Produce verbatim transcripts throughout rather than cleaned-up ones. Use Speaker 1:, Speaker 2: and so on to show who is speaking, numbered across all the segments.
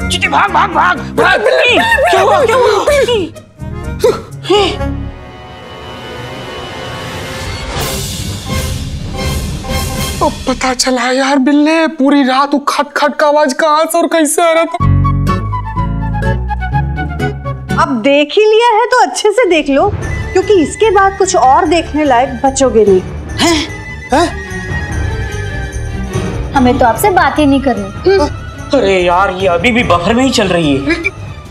Speaker 1: चिट्टी भाग भाग भाग भाग। क्या हुआ क्या हुआ?
Speaker 2: तो पता चला यार बिल्ले, पूरी रात वो खट खट का आवाज कहां से और कैसे आ रहा था।
Speaker 3: अब देख ही लिया है तो अच्छे से देख लो, क्योंकि इसके बाद कुछ और देखने लायक बचोगे नहीं।
Speaker 2: हैं? हैं?
Speaker 4: हमें तो आपसे बात ही नहीं करनी।
Speaker 1: अरे यार ये अभी भी बफर में ही चल रही है।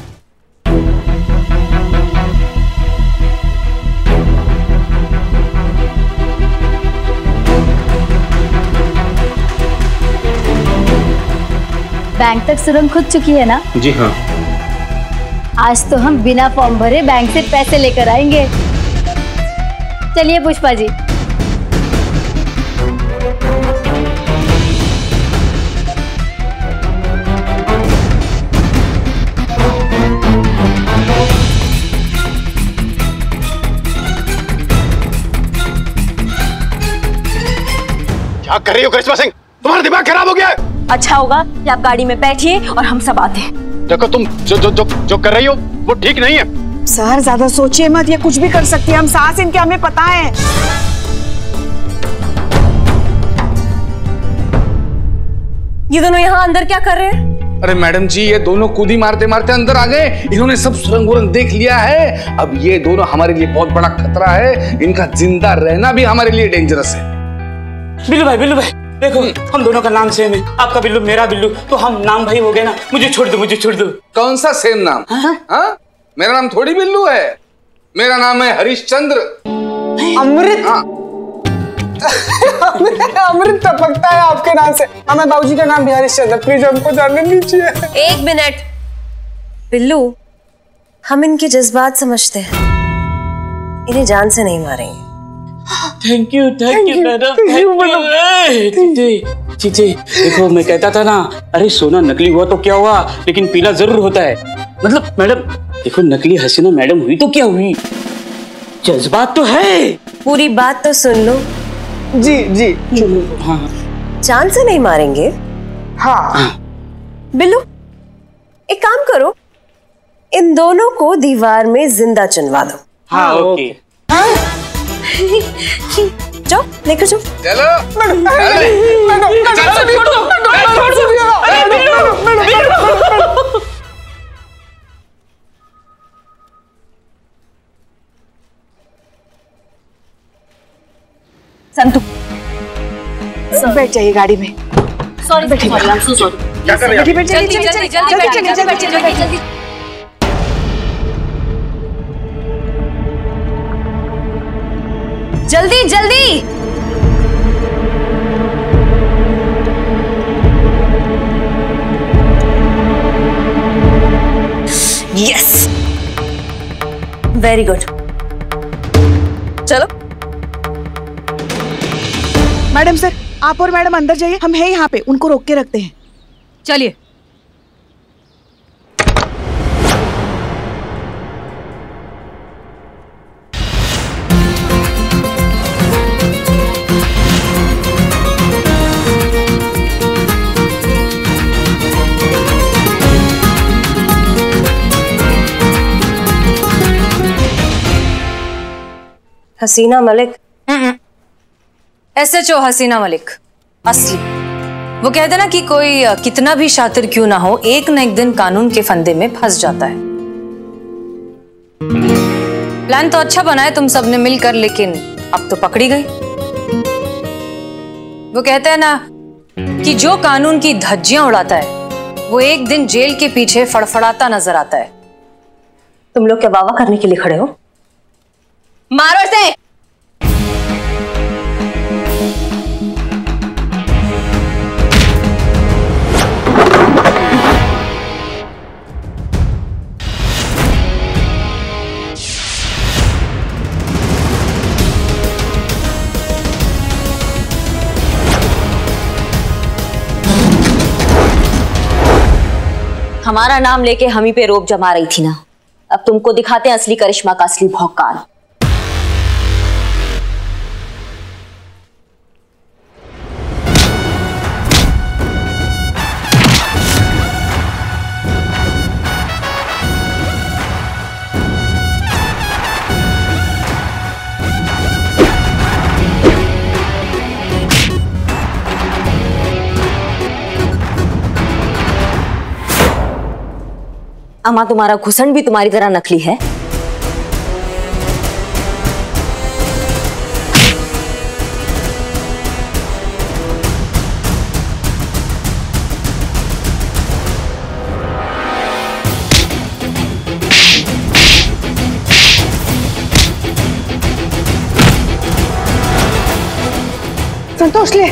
Speaker 4: बैंक तक सुरंग खुद चुकी है ना?
Speaker 1: जी हाँ।
Speaker 4: आज तो हम बिना फॉर्म भरे बैंक से पैसे लेकर आएंगे। चलिए पुष्पा जी।
Speaker 5: क्या कर रही हो करिश्मा सिंह? तुम्हारा दिमाग खराब हो गया है।
Speaker 6: अच्छा होगा कि आप गाड़ी में बैठिए और हम सब आते हैं।
Speaker 5: देखो तुम जो जो जो जो कर रही हो वो ठीक नहीं है।
Speaker 3: सर ज्यादा सोचिए मत, ये कुछ भी कर सकती है। हम सास इनके, हमें पता है।
Speaker 6: ये दोनों यहाँ अंदर क्या कर रहे हैं?
Speaker 2: अरे मैडम जी, ये दोनों कूदी मारते मारते अंदर आ गए। इन्होंने सब सुरंग वुरंग देख लिया है। अब ये दोनों हमारे लिए बहुत बड़ा खतरा है। इनका जिंदा रहना भी हमारे लिए डेंजरस है।
Speaker 1: बिल्लू भाई, बिल्लू भाई देखो, हम दोनों का नाम सेम है। आपका बिल्लू, मेरा बिल्लू, तो हम नाम भाई हो गए ना। मुझे छोड़ दो, मुझे छोड़ दो।
Speaker 2: कौन सा सेम नाम? हाँ? मेरा नाम थोड़ी बिल्लू है, मेरा नाम है हरिश्चंद्र।
Speaker 3: अमृत।
Speaker 2: हाँ।
Speaker 3: अमृत टपकता है आपके नाम से। हमें बाबूजी का नाम भी हरिश्चंद्र, प्लीज हमको जानने दीजिए।
Speaker 6: एक मिनट बिल्लू, हम इनके जज्बात समझते हैं, इन्हें जान से नहीं मारेंगे।
Speaker 1: Thank you thank you madam, thank you. चीचे देखो, मैं कहता था ना, अरे सोना नकली हुआ तो क्या हुआ, लेकिन पीला जरूर होता है। मतलब मैडम देखो, नकली हसीना मैडम हुई तो क्या हुई, जज्बात तो है।
Speaker 6: पूरी बात तो सुन लो।
Speaker 3: जी जी
Speaker 1: चलो। हाँ
Speaker 6: जान से नहीं मारेंगे।
Speaker 3: हाँ।
Speaker 6: बिल्लू एक काम करो, इन दोनों को दीवार में जिंदा चुनवा दो।
Speaker 1: हाँ ओके।
Speaker 6: जाओ लेकर जाओ।
Speaker 2: चलो
Speaker 6: संतु
Speaker 3: बैठ जाइए गाड़ी में।
Speaker 4: Sorry sorry, I am so sorry.
Speaker 5: क्या कर रही है?
Speaker 3: बैठ जाइए,
Speaker 6: जल्दी जल्दी जल्दी बैठिए, जल्दी बैठिए, जल्दी जल्दी। जल्दी जल्दी। Yes, very good. चलो
Speaker 3: मैडम सर, आप और मैडम अंदर जाइए, हम हैं यहाँ पे, उनको रोक के रखते हैं।
Speaker 6: चलिए। Haseena Malik, S H O Haseena Malik असली। वो कहते ना कि कोई कितना भी शातिर क्यों ना हो, एक न एक दिन कानून के फंदे में फंस जाता है। प्लान तो अच्छा बनाए तुम सबने मिलकर, लेकिन अब तो पकड़ी गई। वो कहते हैं ना कि जो कानून की धज्जियां उड़ाता है वो एक दिन जेल के पीछे फड़फड़ाता नजर आता है। तुम लोग क्या वावा करने के लिए खड़े हो? मारो इसे। हमारा नाम लेके हम ही पे रोब जमा रही थी ना, अब तुमको दिखाते हैं असली करिश्मा का असली भौकाल।
Speaker 7: अम्मा तुम्हारा घुसन भी तुम्हारी तरह नकली है?
Speaker 3: संतोष ले।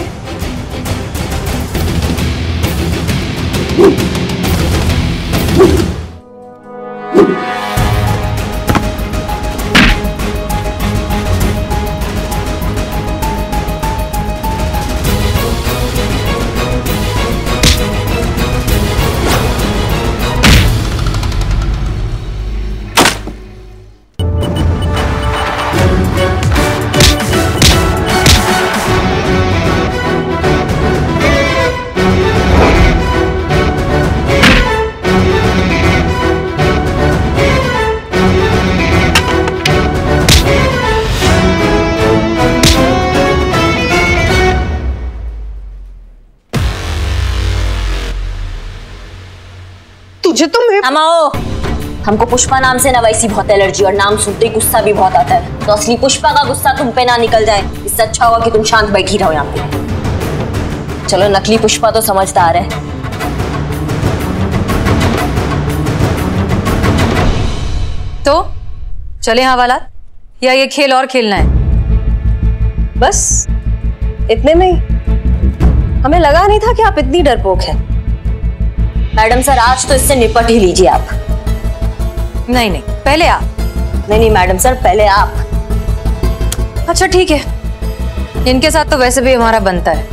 Speaker 3: तुझे तो मैं
Speaker 7: अमाओ, हमको पुष्पा नाम से ना वैसी बहुत एलर्जी और नाम सुनते ही गुस्सा भी बहुत आता है। तो असली पुष्पा का गुस्सा तुम पे ना निकल जाए, इससे अच्छा होगा कि तुम शांत बैठी रहो यहाँ पे। चलो नकली पुष्पा तो समझदार है।
Speaker 6: तो चले हवालात या ये खेल और खेलना है?
Speaker 7: बस इतने में ही? हमें लगा नहीं था कि आप इतनी डरपोक हैं। मैडम सर, आज तो इससे निपट ही लीजिए आप।
Speaker 6: नहीं नहीं, पहले आप।
Speaker 7: नहीं नहीं मैडम सर, पहले आप।
Speaker 6: अच्छा ठीक है, इनके साथ तो वैसे भी हमारा बनता है।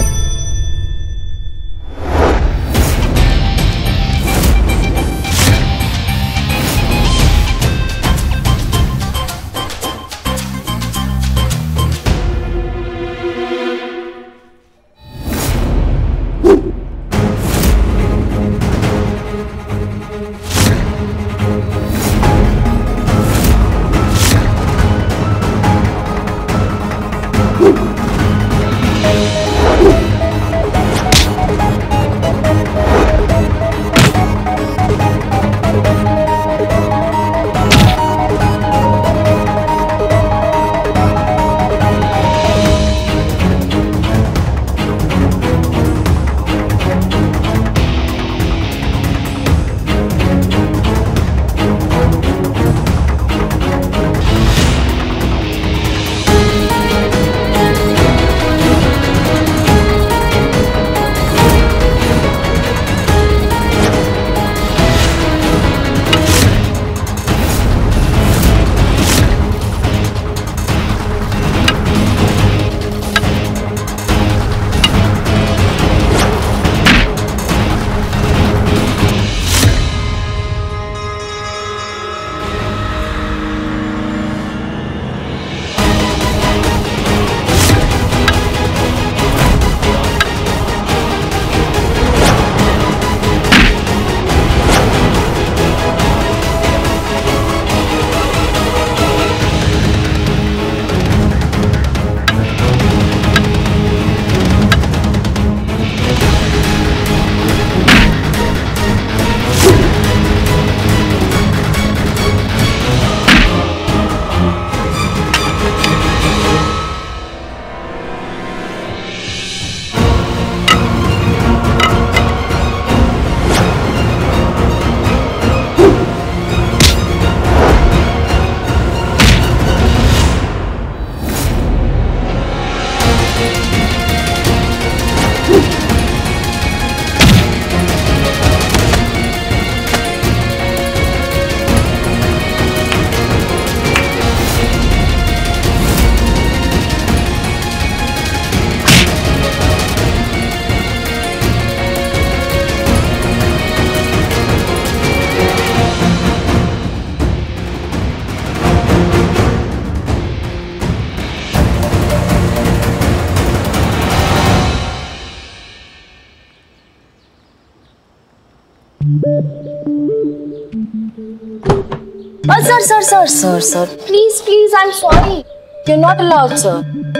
Speaker 7: Oh, sir, sir, sir, sir, sir. Please, please, I'm sorry. You're not allowed, sir.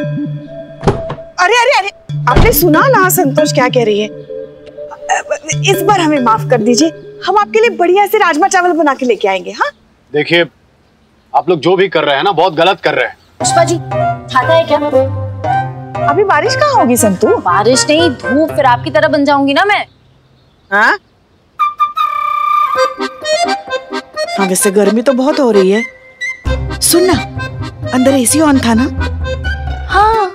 Speaker 3: अरे अरे अरे, आपने सुना ना संतोष क्या कह रही है? इस बार हमें माफ कर दीजिए। हम आपके लिए बढ़िया से राजमा चावल बना के लेके आएंगे। हाँ
Speaker 5: देखिए, आप लोग जो भी कर रहे हैं ना, बहुत गलत कर रहे हैं।
Speaker 7: पुष्पा जी खाता है क्या?
Speaker 3: अभी बारिश कहाँ होगी संतू?
Speaker 7: बारिश नहीं, धूप, फिर आपकी तरह बन जाऊंगी ना मैं।
Speaker 3: हाँ हाँ, वैसे गर्मी तो बहुत हो रही है। सुन ना, अंदर एसी ऑन था ना?
Speaker 7: हाँ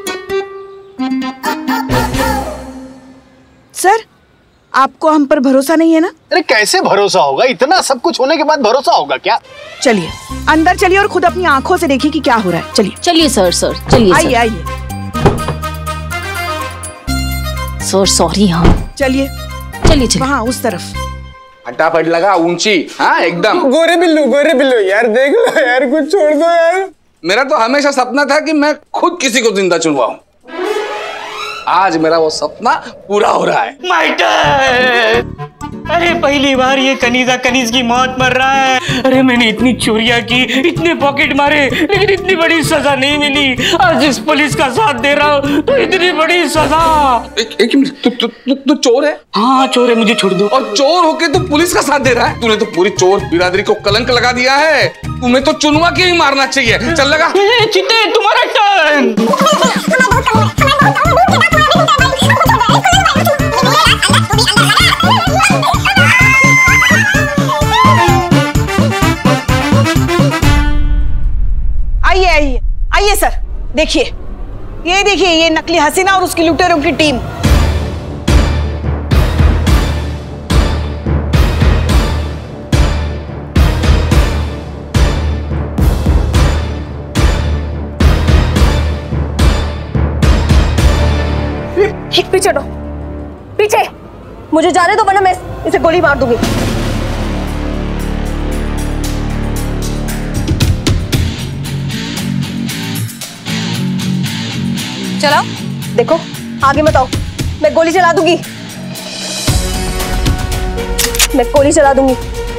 Speaker 3: सर, आपको हम पर भरोसा नहीं है ना?
Speaker 5: अरे कैसे भरोसा होगा? इतना सब कुछ होने के बाद भरोसा होगा क्या?
Speaker 3: चलिए अंदर चलिए और खुद अपनी आंखों से देखिए कि क्या हो रहा है। चलिए
Speaker 7: चलिए सर, सर चलिए।
Speaker 3: आइए आइए।
Speaker 7: Sir sorry. हाँ
Speaker 3: चलिए
Speaker 7: चलिए चलिए।
Speaker 3: वहाँ उस तरफ।
Speaker 2: फटाफट लगा, ऊंची। हाँ एकदम।
Speaker 8: गोरे बिल्लू, गोरे बिल्लू यार, देख लो यार, कुछ छोड़ दो यार।
Speaker 2: मेरा तो हमेशा सपना था कि मैं खुद किसी को जिंदा चुनवाऊं। आज मेरा वो सपना पूरा हो रहा है।
Speaker 1: माइटर, अरे पहली बार ये कनीजा कनीज की मौत मर रहा है। अरे मैंने इतनी चोरियां की, इतने पॉकेट मारे, लेकिन इतनी बड़ी सजा नहीं मिली। आज इस पुलिस का साथ दे रहा हूँ तो इतनी बड़ी सजा।
Speaker 2: एक एक मिनट, तू तू तू तू चोर है?
Speaker 1: हाँ चोर है, मुझे छोड़ दो।
Speaker 2: और चोर होके तू पुलिस का साथ दे रहा है? तूने तो पूरी चोर बिरादरी को कलंक लगा दिया है। तुम्हें तो चुनवा के ही मारना चाहिए। चल लगा।
Speaker 1: चित्ते, तुम्हारा टर्न।
Speaker 3: आइए आइए आइए सर, देखिए, ये देखिए, ये नकली हसीना और उसकी लुटेरों की टीम।
Speaker 6: पीछे हटो, पीछे। मुझे जाने दो वरना मैं इसे गोली मार दूंगी। चलो देखो, आगे मत आओ, मैं गोली चला दूंगी। मैं गोली चला दूंगी।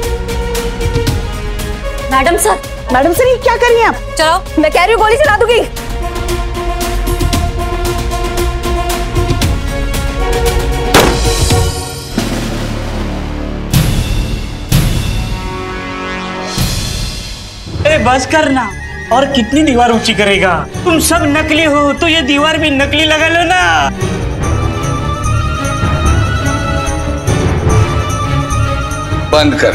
Speaker 7: मैडम सर,
Speaker 3: मैडम सर, ये क्या कर रही हैं आप?
Speaker 6: चलो, मैं कह रही हूँ गोली चला दूंगी।
Speaker 1: अरे बस करना, और कितनी दीवार ऊंची करेगा? तुम सब नकली हो तो ये दीवार भी नकली लगा लो ना।
Speaker 2: बंद कर।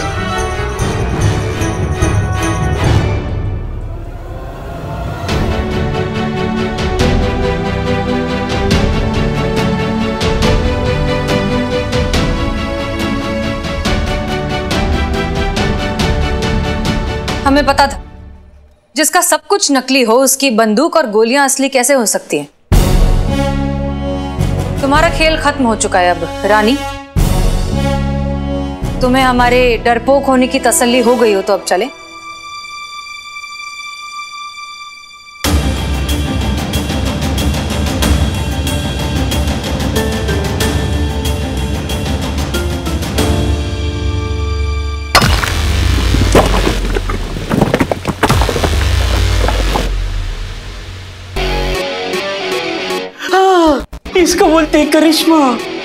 Speaker 6: हमें पता था जिसका सब कुछ नकली हो उसकी बंदूक और गोलियां असली कैसे हो सकती हैं। तुम्हारा खेल खत्म हो चुका है अब रानी। तुम्हें हमारे डरपोक होने की तसल्ली हो गई हो तो अब चले।
Speaker 1: इसको बोलते हैं करिश्मा।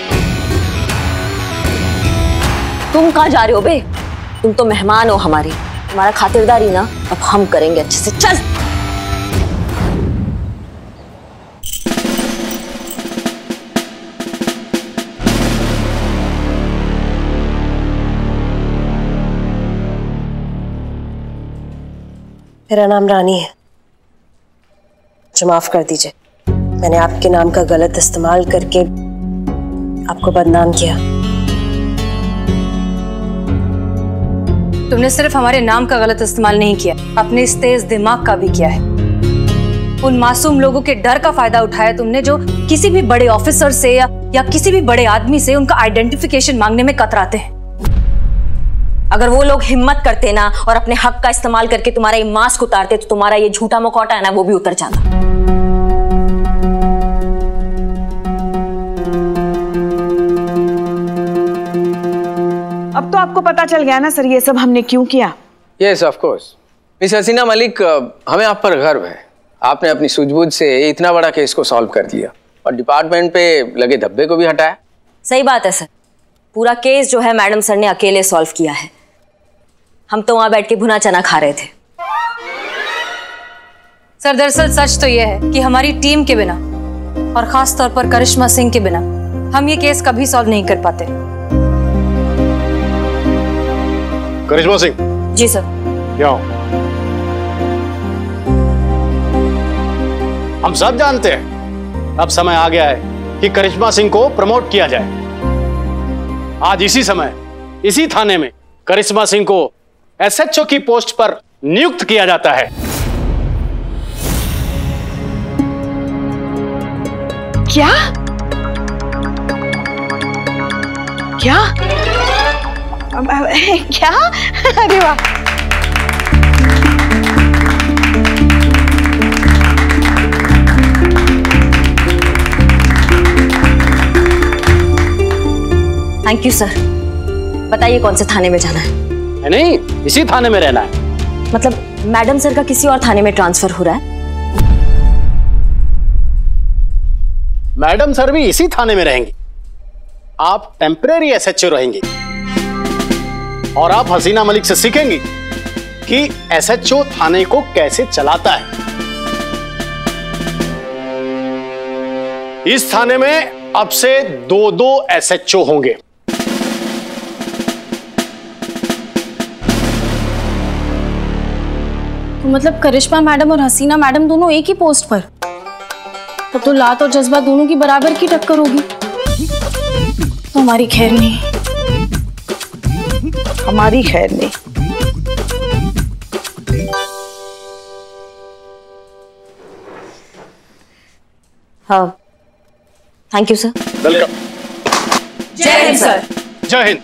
Speaker 7: तुम कहाँ जा रहे हो बे? तुम तो मेहमान हो हमारे। तुम्हारा खातिरदारी ना अब हम करेंगे अच्छे से। चल।
Speaker 6: मेरा नाम रानी है, मुझे माफ कर दीजिए। मैंने आपके नाम का गलत इस्तेमाल करके आपको बदनाम किया। तुमने सिर्फ हमारे नाम का गलत इस्तेमाल नहीं किया, अपने इस तेज दिमाग का भी किया है। उन मासूम लोगों के डर का फायदा उठाया तुमने जो किसी भी बड़े ऑफिसर से या, या किसी भी बड़े आदमी से उनका आइडेंटिफिकेशन मांगने में कतराते हैं।
Speaker 7: अगर वो लोग हिम्मत करते ना और अपने हक का इस्तेमाल करके तुम्हारा ये मास्क उतारते तो तुम्हारा ये झूठा मुखौटा है ना वो भी उतर जाता।
Speaker 3: अब तो आपको पता चल गया ना सर ये सब हमने क्यों किया?
Speaker 8: Yes of course miss Haseena Malik, हमें आप पर गर्व है। आपने अपनी सूझबूझ से इतना बड़ा केस को सॉल्व कर दिया और डिपार्टमेंट पे लगे धब्बे को भी हटाया।
Speaker 7: सही बात है सर, पूरा केस जो है मैडम सर ने अकेले सॉल्व किया है। हम तो वहां बैठ के भुना चना खा रहे थे।
Speaker 6: सर दरअसल सच तो यह है कि हमारी टीम के बिना और खास तौर पर करिश्मा सिंह के बिना हम ये केस कभी सॉल्व नहीं कर पाते।
Speaker 5: करिश्मा सिंह।
Speaker 7: जी सर।
Speaker 5: क्या हो? हम सब जानते हैं अब समय आ गया है कि करिश्मा सिंह को प्रमोट किया जाए। आज इसी समय इसी थाने में करिश्मा सिंह को एस एच ओ की पोस्ट पर नियुक्त किया जाता है।
Speaker 3: क्या क्या क्या? अरे वाह।
Speaker 7: Thank you sir. बताइए कौन से थाने में जाना है?
Speaker 5: नहीं, इसी थाने में रहना है।
Speaker 7: मतलब मैडम सर का किसी और थाने में ट्रांसफर हो रहा है?
Speaker 5: मैडम सर भी इसी थाने में रहेंगी। आप टेम्परेरी एस एच ओ रहेंगी और आप हसीना मलिक से सीखेंगी कि एस एच ओ थाने को कैसे चलाता है। इस थाने में अब से दो दो एस एच ओ होंगे।
Speaker 9: तो मतलब करिश्मा मैडम और हसीना मैडम दोनों एक ही पोस्ट पर? तब तो, तो लात और जज्बा दोनों की बराबर की टक्कर होगी। तो हमारी खैर नहीं,
Speaker 3: हमारी खैर नहीं।
Speaker 7: हाँ, थैंक यू सर।
Speaker 5: वेलकम।
Speaker 6: जय हिंद सर।
Speaker 5: जय हिंद।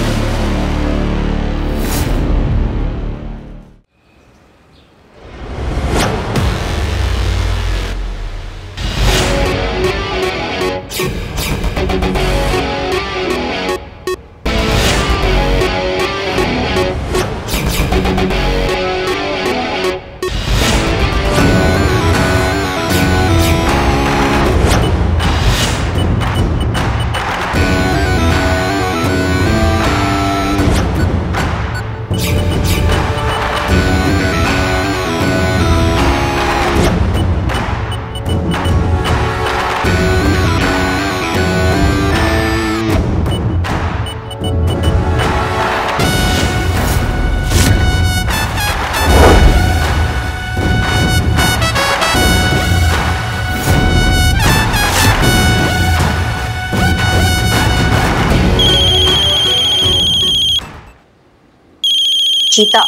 Speaker 7: चीता।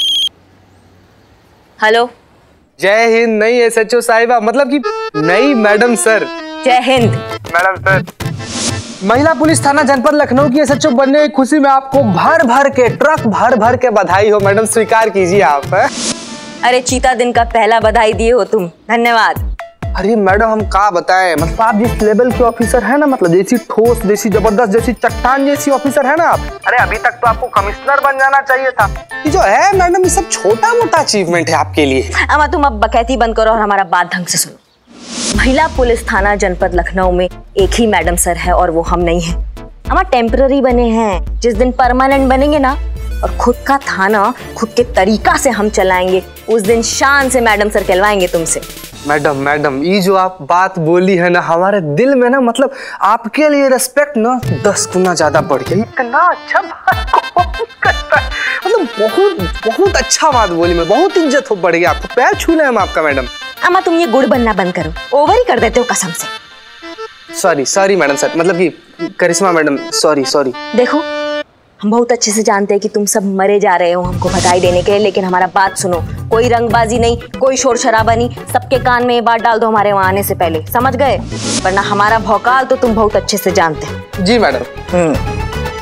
Speaker 7: हेलो।
Speaker 8: जय हिंद। नई एस एच ओ साहिबा, मतलब कि नई मैडम सर।
Speaker 7: जय हिंद
Speaker 8: मैडम सर। महिला पुलिस थाना जनपद लखनऊ की एस एच ओ बनने की खुशी में आपको भर भर के ट्रक भर भर के बधाई हो मैडम, स्वीकार कीजिए आप। है?
Speaker 7: अरे चीता दिन का पहला बधाई दिए हो तुम, धन्यवाद।
Speaker 8: अरे मैडम हम क्या बताएं, मतलब आप जिस लेवल के ऑफिसर है ना, मतलब जैसी ठोस जैसी जबरदस्त जैसी चट्टान जैसी ऑफिसर है ना आप, अरे अभी तक तो आपको कमिश्नर बन जाना चाहिए था। ये जो है मैडम ये सब छोटा मोटा अचीवमेंट है आपके लिए।
Speaker 7: अमा तुम अब बकैती बंद करो और हमारा बात ढंग से सुनो। महिला पुलिस थाना जनपद लखनऊ में एक ही मैडम सर है और वो हम नहीं है। अमा टेम्पररी बने हैं, जिस दिन परमानेंट बनेंगे ना और खुद का थाना खुद के तरीका से हम चलाएंगे, उस दिन शान से मैडम सर कहलवाएंगे तुमसे।
Speaker 8: मैडम मैडम ये जो आप बात बोली है ना, हमारे दिल में ना मतलब आपके लिए रिस्पेक्ट ना दस गुना ज्यादा बढ़ गया। इतना अच्छा बात कौन करता है, मतलब बहुत बहुत अच्छा बात बोली, मैं बहुत इज्जत हो बढ़ गया, आपको पैर छू ले हम आपका मैडम।
Speaker 7: अमा तुम ये गुड़ बनना बंद करो, ओवर ही कर देते हो कसम से।
Speaker 8: सॉरी सॉरी मैडम सर, मतलब कि करिश्मा मैडम सॉरी सॉरी।
Speaker 7: देखो हम बहुत अच्छे से जानते हैं कि तुम सब मरे जा रहे हो हमको बधाई देने के लिए, लेकिन हमारा बात सुनो, कोई रंगबाजी नहीं, कोई शोर शराबा नहीं, सबके कान में ये बात डाल दो हमारे वहां आने से पहले, समझ गए? वरना हमारा भौकाल तो तुम बहुत अच्छे से जानते हो।
Speaker 8: जी मैडम। Hmm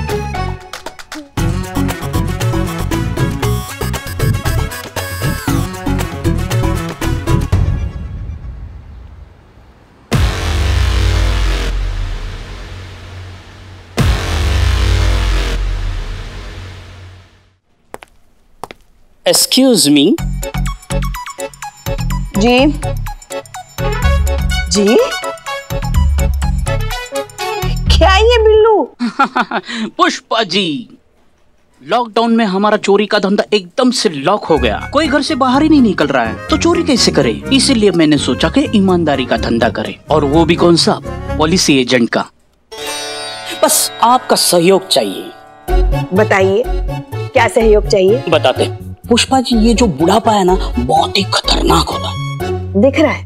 Speaker 1: excuse me.
Speaker 3: जी जी। क्या ये बिल्लू?
Speaker 1: पुष्पा जी, लॉकडाउन में हमारा चोरी का धंधा एकदम से लॉक हो गया, कोई घर से बाहर ही नहीं निकल रहा है, तो चोरी कैसे करे? इसीलिए मैंने सोचा कि ईमानदारी का धंधा करें, और वो भी कौन सा? पॉलिसी एजेंट का। बस आपका सहयोग चाहिए।
Speaker 3: बताइए क्या सहयोग चाहिए?
Speaker 1: बताते। पुष्पा जी, ये जो बुढ़ापा है ना, बहुत ही खतरनाक होता है।
Speaker 3: दिख रहा है।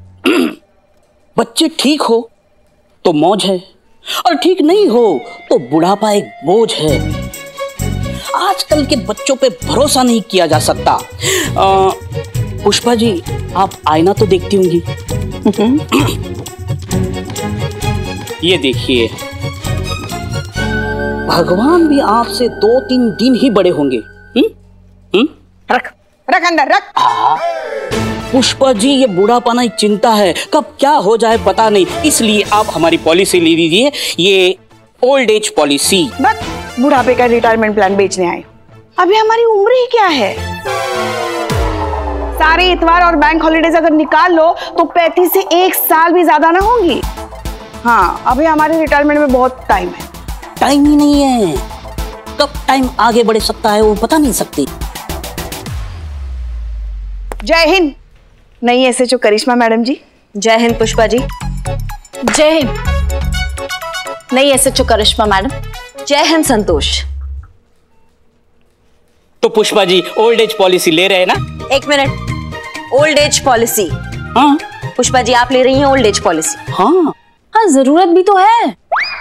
Speaker 1: बच्चे ठीक हो तो मौज है, और ठीक नहीं हो तो बुढ़ापा एक बोझ है। आजकल के बच्चों पे भरोसा नहीं किया जा सकता। आ, पुष्पा जी, आप आईना तो देखती होंगी। ये देखिए, भगवान भी आपसे दो तीन दिन ही बड़े होंगे। हुँ? हुँ?
Speaker 3: रख रख अंदर रख।
Speaker 1: आ, पुष्पा जी, ये बुढ़ापा एक चिंता है, कब क्या हो जाए पता नहीं, इसलिए आप हमारी पॉलिसी ले लीजिए, ये ओल्ड एज पॉलिसी।
Speaker 3: बस बुढ़ापे का रिटायरमेंट प्लान बेचने आए। अभी हमारी उम्र ही क्या है? सारे इतवार और बैंक हॉलिडेज अगर निकाल लो तो पैंतीस से एक साल भी ज्यादा ना होंगी। हाँ, अभी हमारे रिटायरमेंट में बहुत टाइम है।
Speaker 1: टाइम ही नहीं है, कब टाइम आगे बढ़ सकता है वो पता नहीं सकती।
Speaker 3: जय हिंद। नहीं S H O Karishma madam जी।
Speaker 7: जय हिंद पुष्पा जी।
Speaker 9: जय हिंद। नहीं S H O Karishma madam.
Speaker 7: जय हिंद संतोष।
Speaker 1: तो Pushpa ji, old age policy ले रहे हैं ना?
Speaker 7: एक मिनट, ओल्ड एज पॉलिसी?
Speaker 1: हाँ।
Speaker 7: पुष्पा जी, आप ले रही हैं ओल्ड एज पॉलिसी?
Speaker 1: हाँ
Speaker 9: हाँ, जरूरत भी तो है।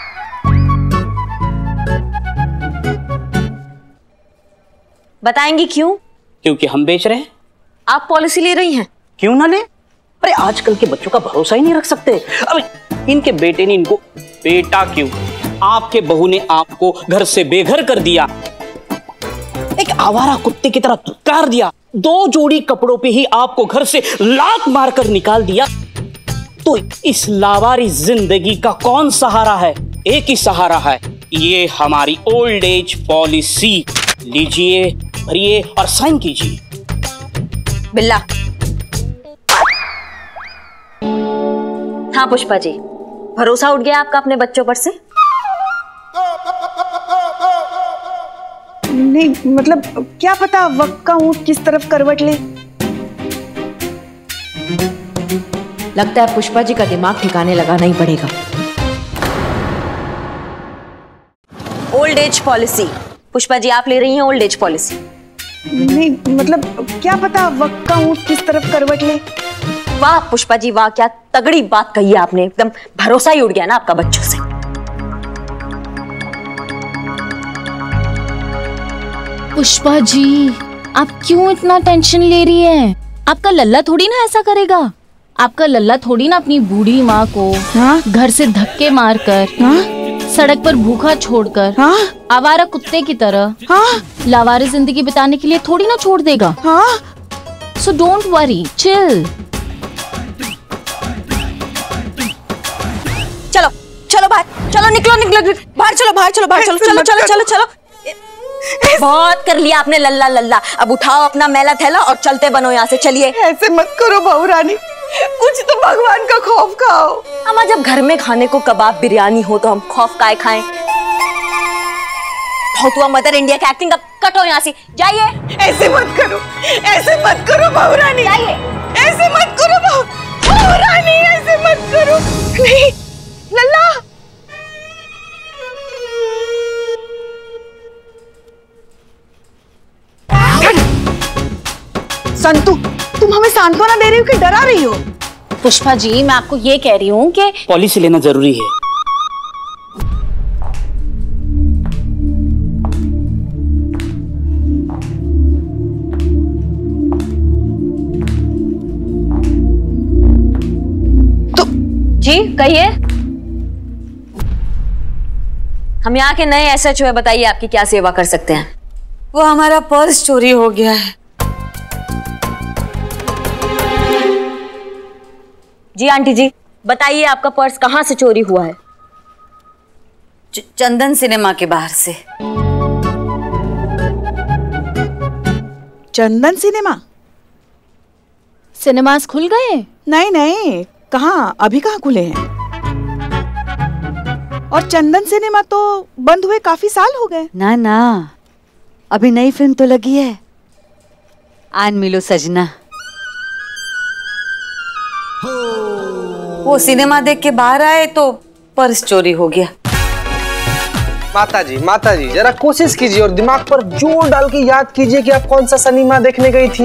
Speaker 7: बताएंगी क्यों?
Speaker 1: क्योंकि हम बेच रहे हैं।
Speaker 7: आप पॉलिसी ले रही हैं?
Speaker 1: क्यों ना ले? अरे आजकल के बच्चों का भरोसा ही नहीं रख सकते। अब इनके बेटे ने इनको, बेटा क्यों, आपके बहू ने आपको घर से बेघर कर दिया, एक आवारा कुत्ते की तरह धुतकार दिया, दो जोड़ी कपड़ों पे ही आपको घर से लात मारकर निकाल दिया, तो इस लावारी जिंदगी का कौन सहारा है? एक ही सहारा है, ये हमारी ओल्ड एज पॉलिसी। लीजिए, भरिए और साइन कीजिए।
Speaker 7: बिल्ला। हाँ पुष्पा जी, भरोसा उठ गया आपका अपने बच्चों पर से?
Speaker 3: नहीं, मतलब क्या पता वक्त का ऊंट किस तरफ करवट ले।
Speaker 7: लगता है पुष्पा जी का दिमाग ठिकाने लगाना ही पड़ेगा। Old age policy. Pushpa ji, आप ले रही हैं ओल्ड एज पॉलिसी?
Speaker 3: नहीं, मतलब क्या पता वक्त का ऊंट किस तरफ करवट ले।
Speaker 7: वाह पुष्पा जी वाह, क्या तगड़ी बात कही है आपने, एकदम भरोसा ही उड़ गया ना आपका बच्चों से।
Speaker 9: पुष्पा जी, आप क्यों इतना टेंशन ले रही हैं? आपका लल्ला थोड़ी ना ऐसा करेगा। आपका लल्ला थोड़ी ना अपनी बूढ़ी माँ को हाँ? घर से धक्के मारकर हाँ? सड़क पर भूखा छोड़कर हाँ? आवारा कुत्ते की तरह हाँ? लावारिस जिंदगी बिताने के लिए थोड़ी ना छोड़ देगा। हाँ? So don't worry, chill.
Speaker 7: चलो चलो बाहर, चलो निकलो निकलो बाहर, चलो बाहर, चलो बाहर, चलो चलो चलो चलो चलो। बहुत कर लिया आपने लल्ला लल्ला, अब उठाओ अपना मैला थैला और चलते बनो यहाँ से। चलिए।
Speaker 3: ऐसे मत करो बहू रानी, कुछ तो भगवान का खौफ खाओ।
Speaker 7: अम्मा, जब घर में खाने को कबाब बिरयानी हो तो हम खौफ काहे खाएं? बहुत हुआ मदर इंडिया की एक्टिंग, अब कटो यहाँ से, जाइए।
Speaker 3: ऐसे मत करो, ऐसे मत करो बहू रानी,
Speaker 7: जाइए।
Speaker 3: ऐसे मत करो बहू रानी, ऐसे मत करो। नहीं लल्ला, संतु, तुम हमें सांत्वना दे रही हो कि डरा रही हो?
Speaker 9: पुष्पा जी, मैं आपको ये कह रही हूँ कि
Speaker 1: पॉलिसी लेना जरूरी है।
Speaker 7: तो जी कहिए। हम यहाँ के नए एस एच ओ है, बताइए आपकी क्या सेवा कर सकते हैं?
Speaker 6: वो हमारा पर्स चोरी हो गया है।
Speaker 7: जी आंटी जी, बताइए आपका पर्स कहाँ से चोरी हुआ है?
Speaker 6: च- चंदन सिनेमा के बाहर से।
Speaker 3: चंदन सिनेमा?
Speaker 9: सिनेमास खुल गए?
Speaker 3: नहीं नहीं, कहाँ, अभी कहाँ खुले हैं? और चंदन सिनेमा तो बंद हुए काफी साल हो गए।
Speaker 10: ना ना, अभी नई फिल्म तो लगी है, आन मिलो सजना।
Speaker 3: वो सिनेमा देख के बाहर आए तो पर्स चोरी हो गया।
Speaker 8: माता जी माता जी जरा कोशिश कीजिए और दिमाग पर जोर डाल के याद कीजिए कि आप कौन सा सिनेमा देखने गई थी।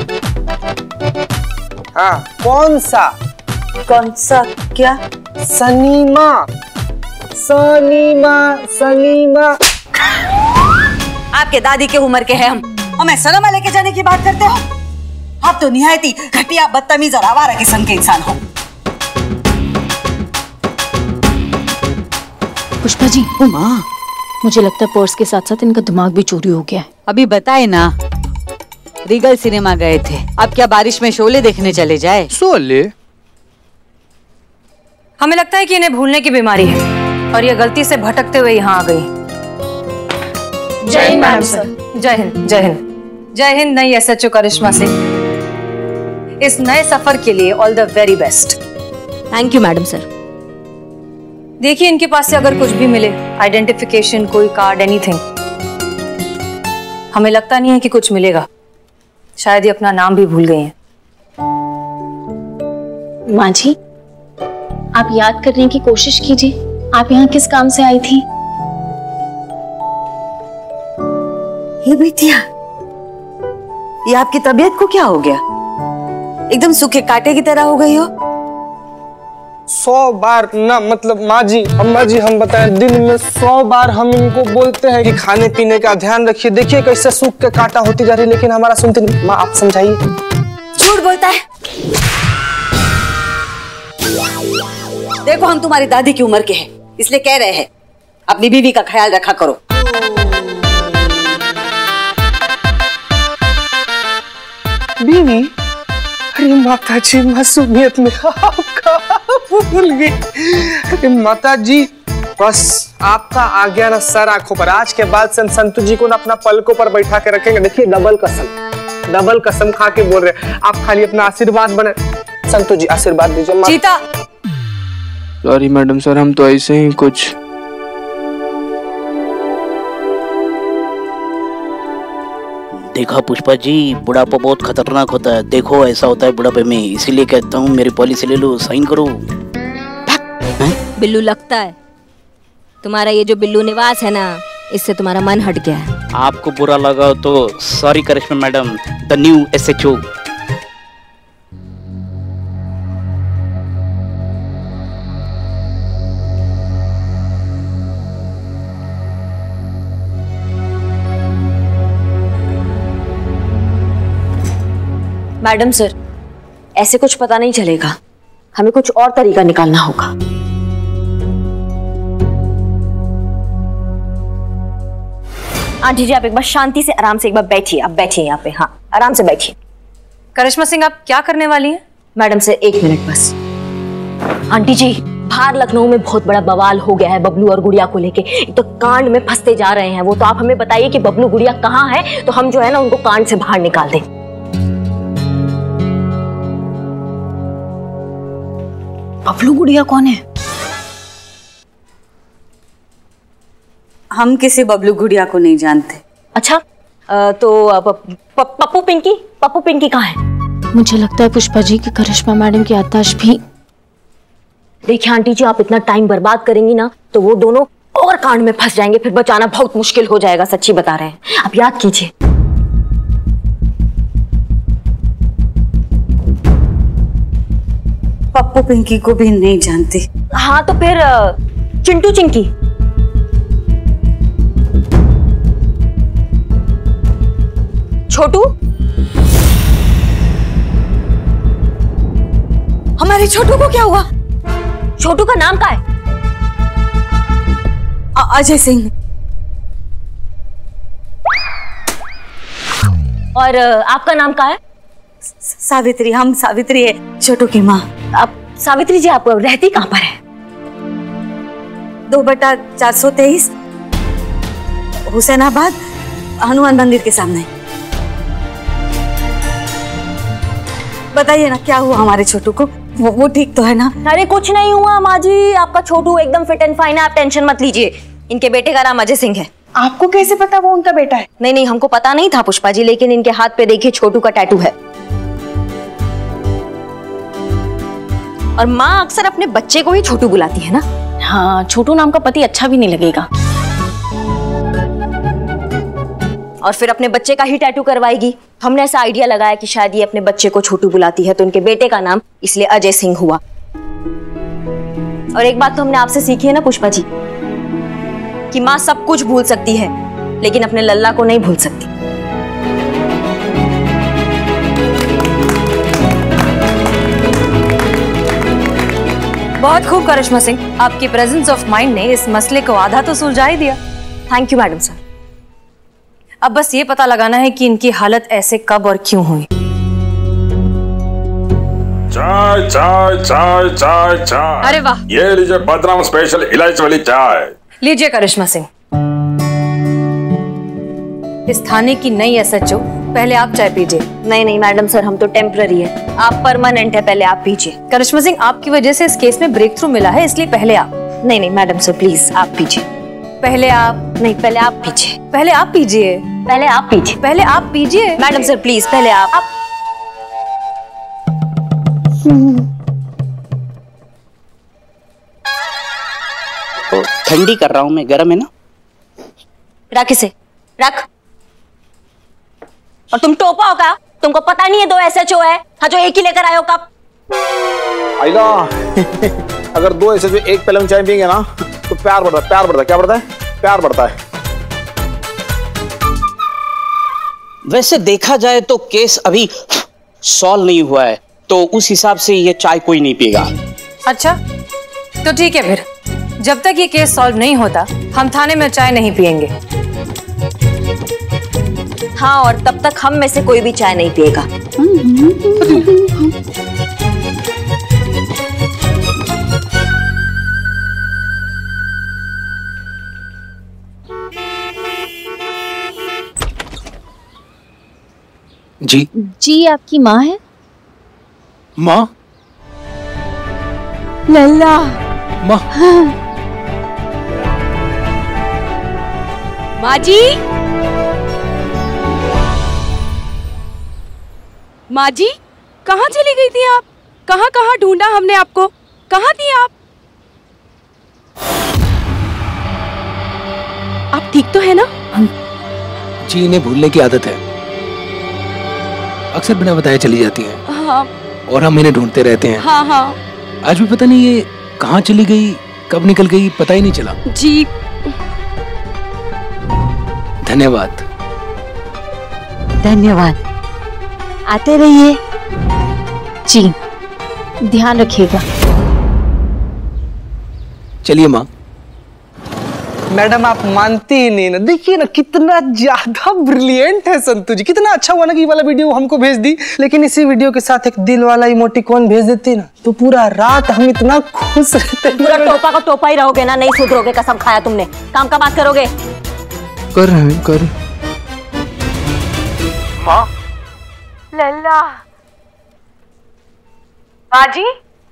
Speaker 8: हाँ, कौन सा?
Speaker 3: कौन सा क्या?
Speaker 8: सनीमा सनीमा सनीमा।
Speaker 3: आपके दादी के उम्र के हैं हम, हमें सिनेमा लेके जाने की बात करते हो? आप तो निहायत ही घटिया, बदतमीज और आवारा किस्म के इंसान हो।
Speaker 9: पुष्पा जी, ओ माँ, मुझे लगता है पर्स के साथ साथ इनका दिमाग भी चोरी हो गया है।
Speaker 10: अभी बताए ना, रीगल सिनेमा गए थे, अब क्या बारिश में शोले देखने चले जाए?
Speaker 8: शोले?
Speaker 6: हमें लगता है कि इन्हें भूलने की बीमारी है और ये गलती से भटकते हुए यहाँ आ गई।
Speaker 9: जय हिंद मैडम सर।
Speaker 6: जय हिंद, जय हिंद, जय हिंद। नई S H O Karishma Singh, इस नए सफर के लिए all the very best.
Speaker 7: Thank you madam sir.
Speaker 6: देखिए, इनके पास से अगर कुछ भी मिले, आइडेंटिफिकेशन, कोई कार्ड, एनीथिंग, हमें लगता नहीं है कि कुछ मिलेगा। शायद ये अपना नाम भी भूल गई हैं।
Speaker 9: माँ जी, आप याद करने की कोशिश कीजिए, आप यहाँ किस काम से आई थी?
Speaker 3: ये बिटिया, ये आपकी तबीयत को क्या हो गया? एकदम सूखे कांटे की तरह हो गई हो।
Speaker 8: सौ बार ना, मतलब माँ जी, अम्मा जी, हम बताएं, दिन में सौ बार हम इनको बोलते हैं कि खाने पीने का ध्यान रखिए। देखिए कैसे सूख के कांटा होती जा रही है, लेकिन हमारा सुनते नहीं। माँ आप समझाइए।
Speaker 3: झूठ बोलता है। देखो, हम तुम्हारी दादी की उम्र के हैं, इसलिए कह रहे हैं अपनी बीवी का ख्याल रखा करो।
Speaker 8: बीवी? अरे माता जी, मासूमियत में आपका भूल गई। अरे माता जी, बस आपका आ गया ना सर आंखों पर। आज के बाद से हम संतोष जी को ना अपना पलकों पर बैठा के रखेंगे। देखिए, डबल कसम, डबल कसम खा के बोल रहे हैं। आप खाली अपना आशीर्वाद बने। संतोष जी आशीर्वाद दीजिए।
Speaker 6: चीता।
Speaker 11: सॉरी मैडम सर, हम तो ऐसे ही कुछ।
Speaker 1: देखा पुष्पा जी, बुढ़ापा बहुत खतरनाक होता है। देखो ऐसा होता है बुढ़ापे में, इसीलिए कहता हूँ मेरी पॉलिसी ले लो, साइन करो।
Speaker 7: बिल्लू लगता है तुम्हारा ये जो बिल्लू निवास है ना, इससे तुम्हारा मन हट गया है।
Speaker 1: आपको बुरा लगा तो sorry Karishma madam, the new S H O.
Speaker 7: Madam sir, ऐसे कुछ पता नहीं चलेगा, हमें कुछ और तरीका निकालना होगा। आंटी जी, आप एक बार शांति से आराम से एक बार बैठिए। आप बैठिए यहाँ पे, हाँ आराम से बैठिए।
Speaker 6: करिश्मा सिंह, आप क्या करने वाली हैं?
Speaker 7: मैडम सर एक मिनट बस। आंटी जी, बाहर लखनऊ में बहुत बड़ा बवाल हो गया है बबलू और गुड़िया को लेके। एक तो कांड में फंसते जा रहे हैं वो, तो आप हमें बताइए कि बबलू गुड़िया कहाँ है, तो हम जो है ना उनको कांड से बाहर निकाल दें।
Speaker 3: बबलू गुड़िया कौन है? हम किसी बबलू गुड़िया को नहीं जानते।
Speaker 7: अच्छा, तो पप्पू पिंकी, पप्पू पिंकी कहाँ है?
Speaker 9: मुझे लगता है पुष्पा जी की करिश्मा मैडम की याददाश्त भी।
Speaker 7: देखिए आंटी जी, आप इतना टाइम बर्बाद करेंगी ना तो वो दोनों और कांड में फंस जाएंगे, फिर बचाना बहुत मुश्किल हो जाएगा। सच्ची बता रहे हैं, आप याद कीजिए।
Speaker 3: पप्पू पिंकी को भी नहीं जानती।
Speaker 7: हाँ तो फिर चिंटू चिंकी। छोटू?
Speaker 3: हमारे छोटू को क्या हुआ?
Speaker 7: छोटू का नाम क्या है?
Speaker 3: अजय सिंह।
Speaker 7: और आपका नाम क्या है?
Speaker 3: सावित्री। हम सावित्री है, छोटू की माँ।
Speaker 7: आप सावित्री जी, आप रहती कहाँ पर है?
Speaker 3: दो बटा चार सौ तेईस हुसैनाबाद, हनुमान मंदिर के सामने। बताइए ना क्या हुआ हमारे छोटू को,
Speaker 6: वो वो ठीक तो है ना?
Speaker 7: अरे कुछ नहीं हुआ माँ जी, आपका छोटू एकदम फिट एंड फाइन है, आप टेंशन मत लीजिए। इनके बेटे का नाम अजय सिंह है।
Speaker 3: आपको कैसे पता वो उनका बेटा है?
Speaker 7: नहीं नहीं, हमको पता नहीं था पुष्पा जी, लेकिन इनके हाथ पे देखिए छोटू का टैटू है। और माँ अक्सर अपने बच्चे को ही छोटू बुलाती है ना।
Speaker 9: हाँ, छोटू नाम का पति अच्छा भी नहीं लगेगा।
Speaker 7: और फिर अपने बच्चे का ही टैटू करवाएगी। हमने ऐसा आइडिया लगाया कि शायद ये अपने बच्चे को छोटू बुलाती है, तो उनके बेटे का नाम इसलिए अजय सिंह हुआ। और एक बात तो हमने आपसे सीखी है ना पुष्पा जी, कि माँ सब कुछ भूल सकती है लेकिन अपने लल्ला को नहीं भूल सकती।
Speaker 6: बहुत खूब करिश्मा सिंह, आपकी प्रेजेंस ऑफ माइंड ने इस मसले को आधा तो सुलझा ही दिया।
Speaker 7: Thank you madam sir.
Speaker 6: अब बस ये पता लगाना है कि इनकी हालत ऐसे कब और क्यों हुई।
Speaker 12: चाय चाय चाय चाय चाय।
Speaker 6: अरे वाह,
Speaker 12: ये लीजिए बदनाम स्पेशल इलायची वाली चाय।
Speaker 6: लीजिए करिश्मा सिंह। इस थाने की नई एस एच ओ, पहले आप चाय पीजिए।
Speaker 7: नहीं नहीं मैडम सर, हम तो टेम्पररी है, आप परमानेंट है, पहले आप पीजिए।
Speaker 6: करिश्मा सिंह, आपकी वजह से इस केस में ब्रेक थ्रू मिला है, इसलिए पहले आप।
Speaker 7: नहीं नहीं मैडम सर प्लीज आप पीजिए।
Speaker 6: पहले आप।
Speaker 7: नहीं पहले आप पीजिए।
Speaker 6: पहले आप पीजिए।
Speaker 7: पहले आप पीजिए।
Speaker 6: पहले आप पीजिए।
Speaker 7: मैडम सर प्लीज पहले आप, आप...
Speaker 1: तो ठंडी कर रहा हूं मैं, गर्म है ना?
Speaker 7: रख इसे, रख। और तुम टोपा हो क्या? तुमको पता नहीं है दो एस एच ओ है? हाँ, जो एक ही लेकर आए हो कप।
Speaker 13: आइला अगर दो एस एच ओ एक पहले में चाय पियेंगे ना तो प्यार बढ़ता है। प्यार बढ़ता है, क्या बढ़ता है? प्यार बढ़ता है।
Speaker 1: वैसे देखा जाए तो केस अभी सॉल्व नहीं हुआ है, तो उस हिसाब से ये चाय कोई नहीं पिएगा।
Speaker 6: अच्छा तो ठीक है, फिर जब तक ये केस सॉल्व नहीं होता हम थाने में चाय नहीं पिएंगे।
Speaker 7: हाँ, और तब तक हम में से कोई भी चाय नहीं पिएगा।
Speaker 11: जी
Speaker 9: जी, आपकी माँ है?
Speaker 11: माँ?
Speaker 9: लल्ला।
Speaker 11: माँ?
Speaker 14: माँ जी, माँ जी कहाँ चली गई थी आप? कहाँ कहाँ ढूंढा हमने आपको, कहाँ थी आप? आप ठीक तो है ना?
Speaker 11: जी, इन्हें भूलने की आदत है, अक्सर बिना बताए चली जाती हैं।
Speaker 14: हाँ।
Speaker 11: और हम इन्हें ढूंढते रहते हैं।
Speaker 14: हाँ हाँ।
Speaker 11: आज भी पता नहीं ये कहाँ चली गई, कब निकल गई, पता ही नहीं चला।
Speaker 14: जी।
Speaker 11: धन्यवाद।
Speaker 9: धन्यवाद। आते रहिए। जी, ध्यान रखिएगा।
Speaker 11: चलिए माँ।
Speaker 8: मैडम आप मानती ही नहीं ना, देखिए ना कितना ज्यादा ब्रिलियंट है संतु जी। कितना अच्छा हुआ ना कि ये वाला वीडियो हमको भेज दी, लेकिन इसी वीडियो के साथ एक दिल वाला इमोटिकॉन भेज देती ना तो पूरा रात हम इतना खुश रहते।
Speaker 7: पूरा टोपा का टोपा ही रहोगे ना, नहीं सुधरोगे। कसम खाया तुमने, काम का बात करोगे।
Speaker 11: कर रहे हैं, कर
Speaker 14: माँ। लल्ला। माँ जी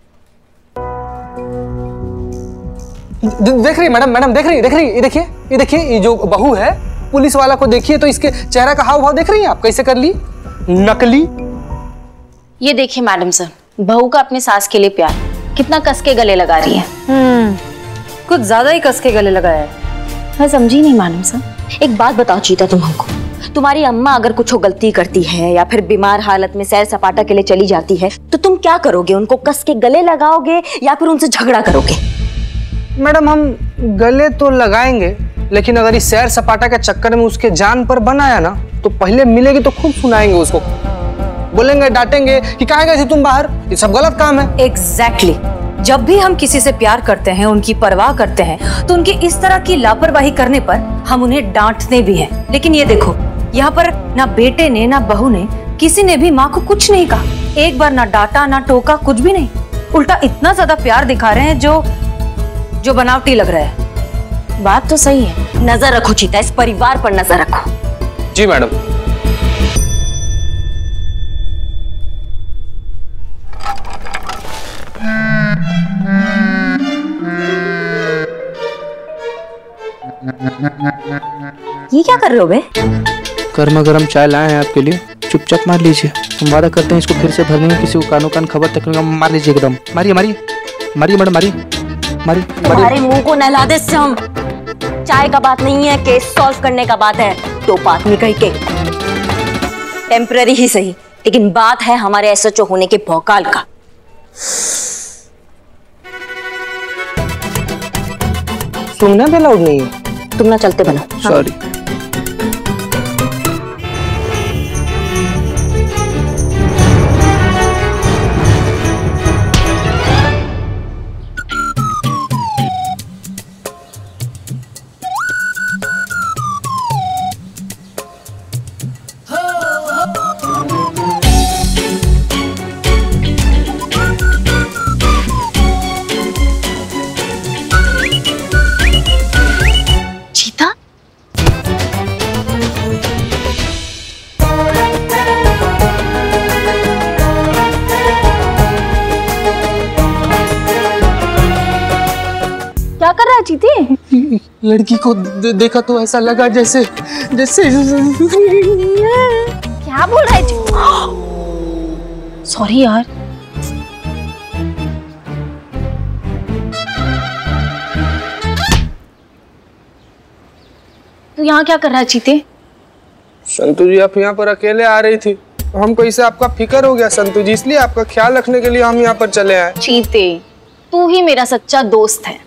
Speaker 8: देख रही मैडम, मैडम देख रही देख रही ये देखिए, ये देखिए, ये जो बहू है पुलिस वाला को देखिए तो इसके चेहरा का हाव भाव देख रही हैं आप कैसे कर ली नकली।
Speaker 9: ये देखिए मैडम सर, बहू का अपने सास के लिए प्यार कितना कस के गले लगा रही है।
Speaker 6: हम्म, कुछ ज्यादा ही कस के गले लगाया है।
Speaker 9: मैं समझी नहीं मैडम सर।
Speaker 7: एक बात बताओ चीता, तुम हमको, तुम्हारी अम्मा अगर कुछ गलती करती है या फिर बीमार हालत में सैर सपाटा के लिए चली जाती है तो तुम क्या करोगे? उनको कस के गले लगाओगे या फिर उनसे झगड़ा करोगे?
Speaker 8: मैडम हम गले तो लगाएंगे, लेकिन अगर इस सैर सपाटा के चक्कर में उसके जान पर बनाया ना तो पहले मिलेगी तो खूब सुनाएंगे उसको, बोलेंगे, डांटेंगे कि कहाँ गए थे तुम बाहर, ये सब गलत काम है।
Speaker 6: Exactly exactly. जब भी हम किसी से प्यार करते हैं, उनकी परवाह करते हैं, तो उनकी इस तरह की लापरवाही करने पर हम उन्हें डांटते भी हैं। लेकिन ये देखो, यहाँ पर ना बेटे ने ना बहू ने किसी ने भी माँ को कुछ नहीं कहा, एक बार ना डांटा ना टोका, कुछ भी नहीं। उल्टा इतना ज्यादा प्यार दिखा रहे हैं जो जो बनावटी लग रहा है।
Speaker 9: बात तो सही है।
Speaker 7: नजर रखो चीता, इस परिवार पर नजर रखो।
Speaker 8: जी मैडम।
Speaker 7: ये क्या कर रहे हो बे?
Speaker 8: गर्मा गर्म चाय लाए हैं आपके लिए, चुपचाप मार लीजिए। हम वादा करते हैं इसको फिर से भरने में किसी को कानो कान खबर तक नहीं, मार लीजिए एकदम। मारिए मारिए मारिए मैडम, मारिए मारिए।
Speaker 7: तुम्हारे मुंह को नहला दे से हम। चाय का बात नहीं है, केस सॉल्व करने का बात है। तो बात में कही के टेम्पररी ही सही, लेकिन बात है हमारे एस एच ओ होने के भौकाल का।
Speaker 8: सुनना भी अलाउड नहीं है।
Speaker 7: तुम ना चलते बनो।
Speaker 8: सॉरी। लड़की को दे, देखा तो ऐसा लगा जैसे जैसे
Speaker 14: क्या बोल रहा है जी? सॉरी यार। तू यहाँ क्या कर रहा है चीते?
Speaker 8: संतु जी आप यहाँ पर अकेले आ रही थी, हमको इससे आपका फिक्र हो गया संतु जी, इसलिए आपका ख्याल रखने के लिए हम यहाँ पर चले आए।
Speaker 14: चीते तू ही मेरा सच्चा दोस्त है।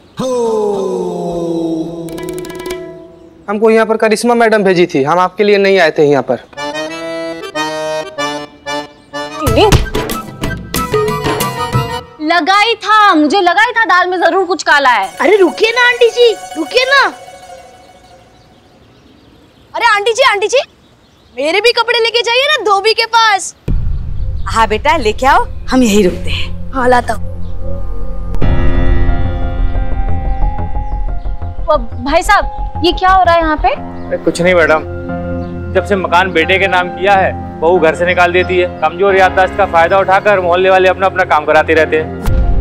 Speaker 8: हमको यहाँ पर करिश्मा मैडम भेजी थी, हम आपके लिए नहीं आए थे यहाँ पर।
Speaker 14: लगा ही था, मुझे लगा ही था दाल में जरूर कुछ काला है।
Speaker 15: अरे रुकिए ना आंटी जी, रुकिए ना।
Speaker 14: अरे आंटी जी, आंटी जी मेरे भी कपड़े लेके जाइए ना धोबी के पास।
Speaker 10: हाँ बेटा लेके आओ, हम यही रुकते हैं।
Speaker 14: हाँ लाता हूँ। भाई साहब ये क्या हो रहा है यहाँ पे?
Speaker 16: कुछ नहीं मैडम, जब से मकान बेटे के नाम किया है बहू घर से निकाल देती है। कमजोर याददाश्त का फायदा उठाकर मोहल्ले वाले अपना अपना काम कराते रहते हैं।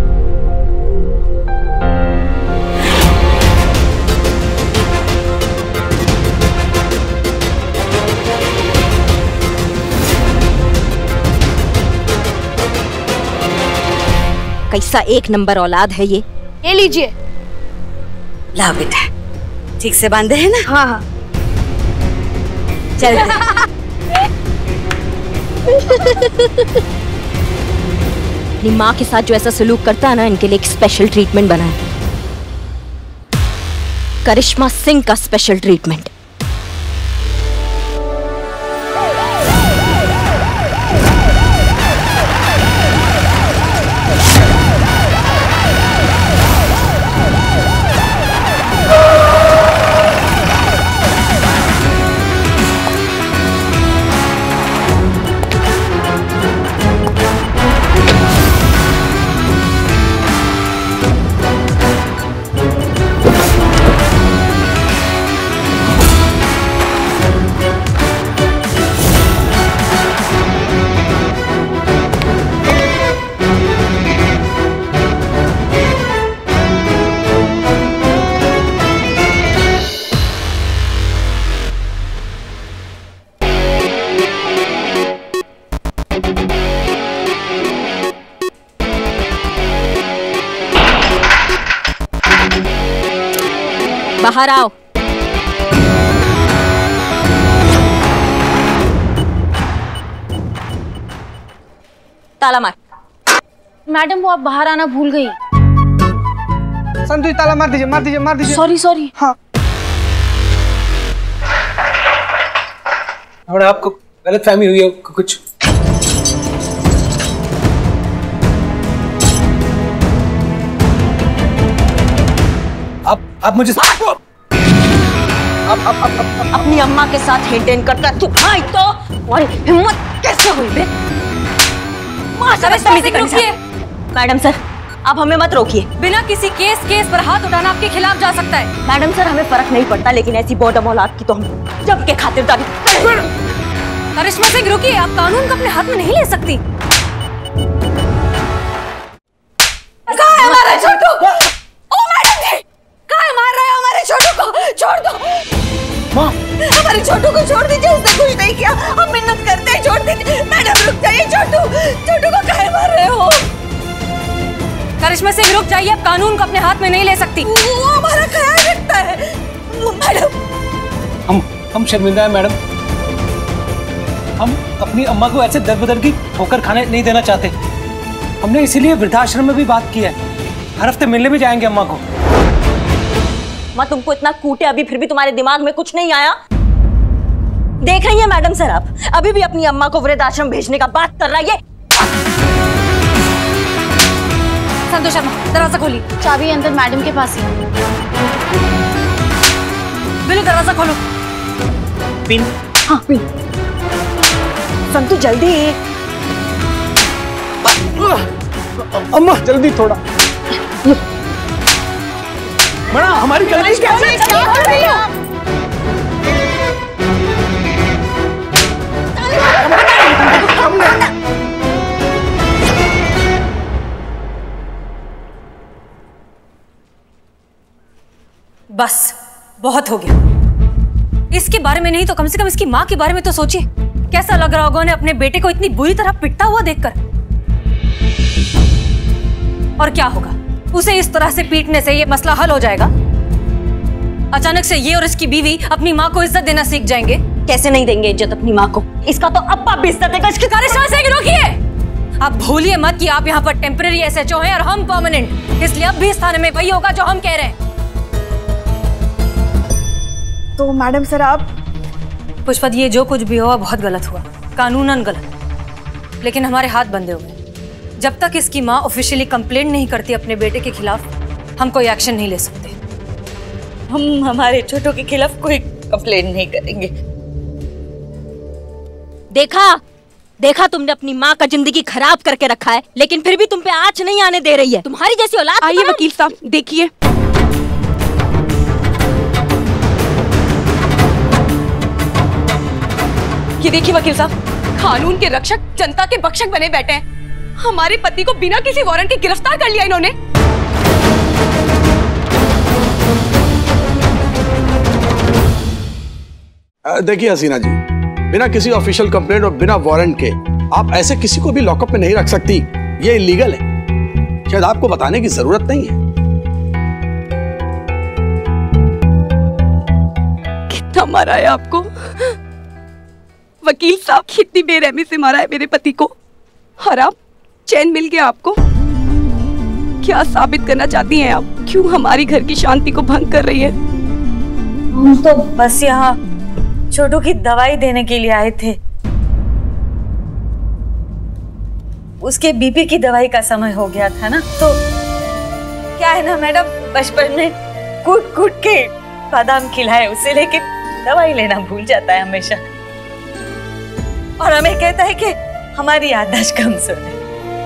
Speaker 7: कैसा एक नंबर औलाद है ये।
Speaker 14: ये लीजिए।
Speaker 10: ला बेटा, ठीक से बांधे हैं ना?
Speaker 14: हाँ हाँ।
Speaker 10: चल।
Speaker 7: अपनी माँ के साथ जो ऐसा सलूक करता है ना, इनके लिए एक स्पेशल ट्रीटमेंट बना है। करिश्मा सिंह का स्पेशल ट्रीटमेंट। बाहर आओ। ताला मार।
Speaker 14: मैडम वो आप बाहर आना भूल गई।
Speaker 8: संतु ताला मार दीजिए, मार दीजिए, मार दीजिए।
Speaker 14: Sorry sorry.
Speaker 8: हाँ
Speaker 11: और आपको गलत फहमी हुई है कुछ? आप आप मुझे
Speaker 7: आप, आप, आप, आप, अपनी अम्मा के साथ हेडेन करता तू भाई तो और हिम्मत कैसे हुई बे? रुकिए मैडम सर, आप हमें मत रोकिए।
Speaker 6: बिना किसी केस केस पर हाथ उठाना आपके खिलाफ जा सकता है।
Speaker 7: मैडम सर हमें फर्क नहीं पड़ता, लेकिन ऐसी बॉडम औलाद की तो हम जब के खातिरदारी।
Speaker 6: करिश्मा सिंह रुकिए, आप कानून को अपने हाथ में नहीं ले सकती।
Speaker 15: कहाँ है हमारा छोटू? ओ मैडम जी, कहाँ मार रहे हो हमारे छोटू को? छोड़ दो।
Speaker 17: हमारे छोटू को छोड़ दीजिए, उसने कुछ नहीं किया, हम मिन्नत करते हैं, छोड़ दीजिए। मैडम रुक जाइए, छोटू छोटू को काहे मार रहे हो?
Speaker 6: करिश्मा सिंह रुक जाइए, आप कानून को अपने हाथ में नहीं ले सकती।
Speaker 17: वो हमारा ख्याल रखता है। मैडम
Speaker 11: हम हम शर्मिंदा हैं मैडम, हम अपनी अम्मा को ऐसे दर बदर की ठोकर खाने नहीं देना चाहते। हमने इसीलिए वृद्धाश्रम में भी बात की है, हर हफ्ते मिलने भी जाएंगे अम्मा को।
Speaker 7: माँ तुमको इतना कूटे अभी फिर भी तुम्हारे दिमाग में कुछ नहीं आया? देख रही है मैडम सर, आप अभी भी अपनी अम्मा को वृद्धाश्रम भेजने का बात कर रहा है।
Speaker 6: संतोष शर्मा दरवाजा खोली।
Speaker 9: चाबी अंदर मैडम के पास ही।
Speaker 6: बिल्लू दरवाजा खोलो।
Speaker 3: पिन। हाँ पिन। संतोष जल्दी।
Speaker 11: अम्मा जल्दी थोड़ा। बड़ा हमारी गलती क्या है?
Speaker 17: क्या कर रही हो?
Speaker 6: बस बहुत हो गया। इसके बारे में नहीं तो कम से कम इसकी माँ के बारे में तो सोचिए। कैसा लग रहा होगा उन्हें अपने बेटे को इतनी बुरी तरह पिटता हुआ देखकर। और क्या होगा, उसे इस तरह से पीटने से ये मसला हल हो जाएगा? अचानक से ये और इसकी बीवी अपनी माँ को इज्जत देना सीख जाएंगे।
Speaker 7: कैसे नहीं देंगे इज्जत अपनी माँ को? इसका तो अब भी इज्जत देगा। इसकी
Speaker 6: करिश्मा सिंह रोकिए। आप भूलिए मत कि आप यहाँ पर टेम्परेरी एस एच ओ हैं और हम परमानेंट, इसलिए अब भी इस थाने में वही होगा जो हम कह रहे हैं।
Speaker 3: तो मैडम सर आप?
Speaker 6: पुष्पा ये जो कुछ भी हुआ बहुत गलत हुआ, कानूनन गलत, लेकिन हमारे हाथ बंधे हुए। जब तक इसकी माँ ऑफिशियली कंप्लेंट नहीं करती अपने बेटे के खिलाफ, हम कोई एक्शन नहीं ले सकते।
Speaker 17: हम हमारे छोटों के खिलाफ कोई कंप्लेंट नहीं करेंगे।
Speaker 7: देखा देखा तुमने अपनी माँ का जिंदगी खराब करके रखा है, लेकिन फिर भी तुम पे आँच नहीं आने दे रही है। तुम्हारी जैसी औलाद।
Speaker 14: आइए वकील साहब देखिए। ये देखिए वकील साहब, कानून के रक्षक जनता के भक्षक बने बैठे हैं। हमारे पति को बिना किसी वारंट के गिरफ्तार कर लिया इन्होंने।
Speaker 13: देखिए हसीना जी, बिना किसी ऑफिशियल कंप्लेंट और बिना वारंट के आप ऐसे किसी को भी लॉकअप में नहीं रख सकती। ये इलीगल है। शायद आपको बताने की जरूरत नहीं है।
Speaker 14: कितना मारा है आपको वकील साहब, कितनी बेरहमी से मारा है मेरे पति को। हराम चैन मिल गया आपको। क्या साबित करना चाहती हैं आप? क्यों हमारी घर की शांति को भंग कर रही है?
Speaker 17: हम तो बस यहाँ छोटू की दवाई देने के लिए आए थे। उसके बीपी की दवाई का समय हो गया था ना, तो क्या है ना मैडम, बचपन में कूट कूट के बादाम खिलाए उसे, लेकिन दवाई लेना भूल जाता है हमेशा, और हमें कहता है कि हमारी याददाश्त कमजोर है।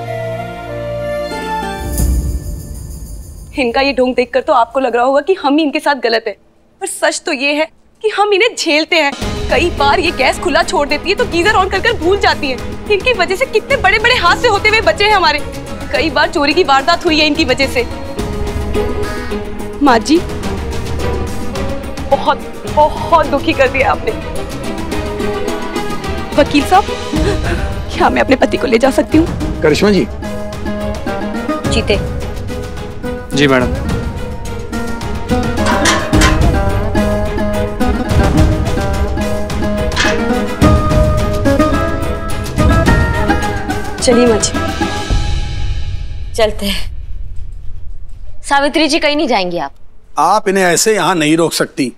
Speaker 14: इनका ये ढोंग देखकर तो आपको लग रहा होगा कि हम ही इनके साथ गलत है, पर सच तो ये है कि हम इन्हें झेलते हैं। कई बार ये गैस खुला छोड़ देती है तो गीजर ऑन कर कर भूल जाती है। इनकी वजह से कितने बड़े बड़े हादसे होते हुए बचे हैं हमारे। कई बार चोरी की वारदात हुई है इनकी वजह से। माँ जी बहुत बहुत दुखी कर दिया आपने। वकील साहब, क्या मैं अपने पति को ले जा सकती हूँ?
Speaker 13: करिश्मा जी।
Speaker 7: जीते।
Speaker 11: जी मैडम।
Speaker 14: चलिए माँ जी,
Speaker 7: चलते हैं। सावित्री जी कहीं नहीं जाएंगी आप?
Speaker 13: आप इन्हें ऐसे यहाँ नहीं रोक सकती।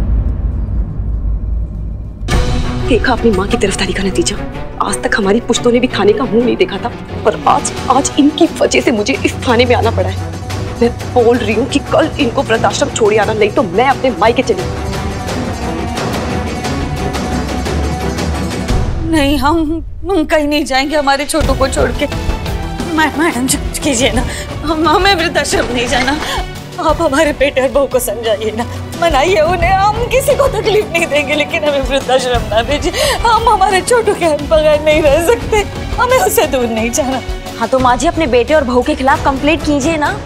Speaker 14: देखा अपनी माँ की गिरफ्तारी का नतीजा। आज तक हमारी पुश्तों ने भी थाने का मुंह नहीं देखा था, पर आज आज इनकी वजह से मुझे इस थाने में आना पड़ा है। मैं बोल रही हूँ कि कल इनको वृद्धाश्रम छोड़ आना, नहीं तो मैं अपने मायके चली।
Speaker 17: नहीं, हम हम कहीं नहीं जाएंगे हमारे छोटू को छोड़ के। मैडम चुप कीजिए ना, हम हमें वृद्धाश्रम नहीं जाना। आप हमारे बेटे और बहू को समझाइए ना, मनाइए उन्हें। हम किसी को तकलीफ नहीं देंगे, लेकिन हमें वृद्धाश्रम ना भेजिए। हम हमारे छोटू के बगैर नहीं रह सकते, हमें उसे दूर नहीं जाना।
Speaker 7: हाँ तो माँ जी अपने बेटे और बहू के खिलाफ कंप्लेंट कीजिए ना।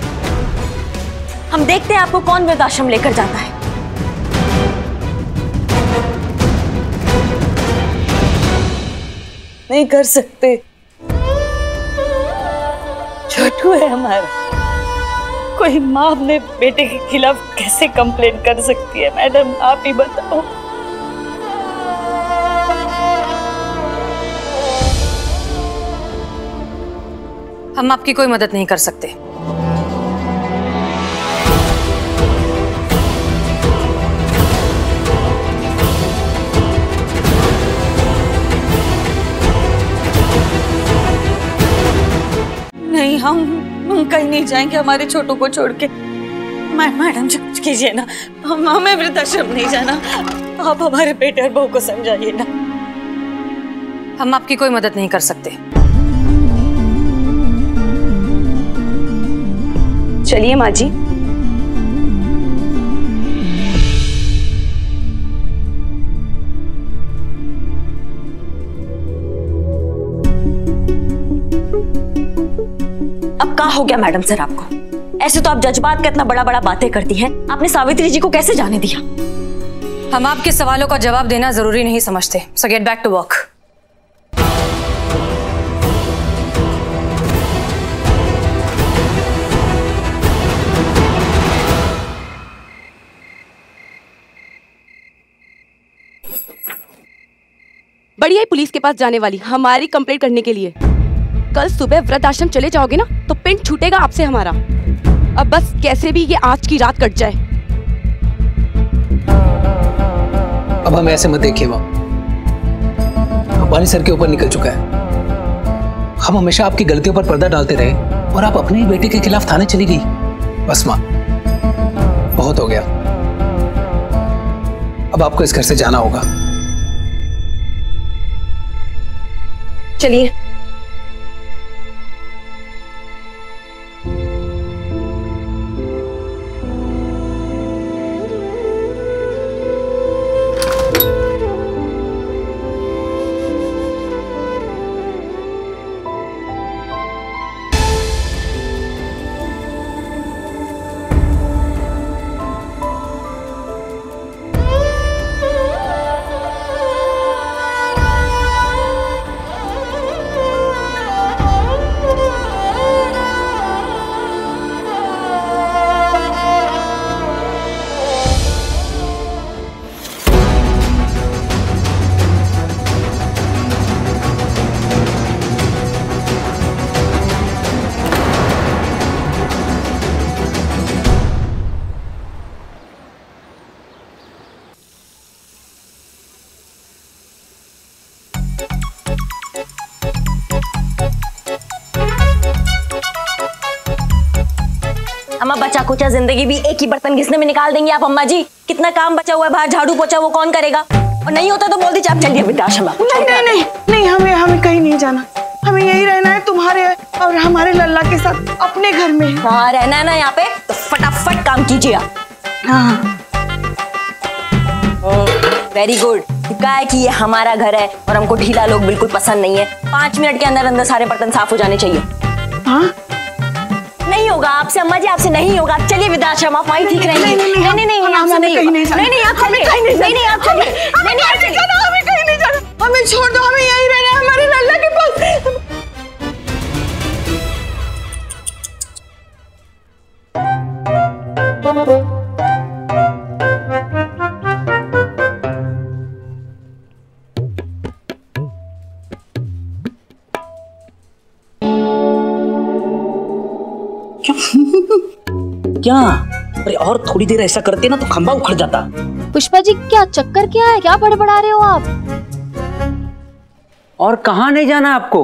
Speaker 7: हम देखते हैं आपको कौन वृद्धाश्रम लेकर जाता है।
Speaker 17: नहीं कर सकते। छोटू है हमारा, कोई माँ अपने बेटे के खिलाफ कैसे कंप्लेंट कर सकती है? मैडम आप ही बताओ।
Speaker 6: हम आपकी कोई मदद नहीं कर सकते।
Speaker 17: नहीं, हम हम कहीं नहीं जाएंगे हमारे छोटू को छोड़ के। मैडम कुछ कीजिए ना, हम हमें वृद्धाश्रम नहीं जाना। आप हमारे बेटे और बहू को समझाइए ना।
Speaker 6: हम आपकी कोई मदद नहीं कर सकते।
Speaker 14: चलिए माँ जी।
Speaker 7: अब क्या हो गया मैडम सर आपको? ऐसे तो आप जज्बात का इतना बड़ा बड़ा बातें करती हैं, आपने सावित्री जी को कैसे जाने दिया?
Speaker 6: हम आपके सवालों का जवाब देना जरूरी नहीं समझते। So get back to work.
Speaker 14: बड़ी आई पुलिस के पास जाने वाली हमारी कंप्लेंट करने के लिए। कल सुबह वृद्धाश्रम चले जाओगे ना तो पिंड छूटेगा आपसे हमारा। अब बस कैसे भी ये आज की रात कट जाए।
Speaker 11: अब हमें ऐसे मत देखिए माँ, हमारे सर के ऊपर निकल चुका है। हम हमेशा आपकी गलतियों पर पर्दा डालते रहे और आप अपने ही बेटे के खिलाफ थाने चली गई। बस माँ, बहुत हो गया। अब आपको इस घर से जाना होगा।
Speaker 14: चलिए।
Speaker 7: अम्मा बचा कुचा जिंदगी भी एक ही बर्तन घिसने में निकाल देंगी आप अम्मा जी। कितना काम बचा हुआ है बाहर, झाड़ू पोछा वो कौन करेगा? और नहीं होता तो बोल दीजिए आप चलिए वृद्धाश्रम।
Speaker 3: नहीं नहीं नहीं नहीं, हमें हमें कहीं नहीं जाना। हमें यही रहना है तुम्हारे और हमारे लल्ला के साथ अपने घर में।
Speaker 7: हाँ रहना है ना यहाँ पे, तो फटाफट काम कीजिए आप।
Speaker 3: हाँ
Speaker 7: वेरी गुड। क्या है कि ये हमारा घर है और हमको ढीला लोग बिल्कुल पसंद नहीं है। पांच मिनट के अंदर अंदर सारे बर्तन साफ हो जाने चाहिए।
Speaker 3: हाँ
Speaker 7: नहीं होगा आपसे अम्मा जी, आपसे नहीं होगा। चलिए वृद्धाश्रम, आप वहीं ठीक रहेंगे। नहीं नहीं नहीं नहीं आपसे नहीं होगा। नहीं नहीं आप चलिए, नहीं नहीं आप चलिए, नहीं नहीं आप चलिए।
Speaker 3: हमें कहीं नहीं जाना, हमें छोड़ दो, हमें यहीं रहना है हमारे लल्ला के पास।
Speaker 1: क्या? अरे और थोड़ी देर ऐसा करते ना तो खंबा उखड़ जाता।
Speaker 9: पुष्पा जी क्या चक्कर क्या है? क्या बड़बड़ा रहे हो आप?
Speaker 1: और कहाँ नहीं जाना आपको?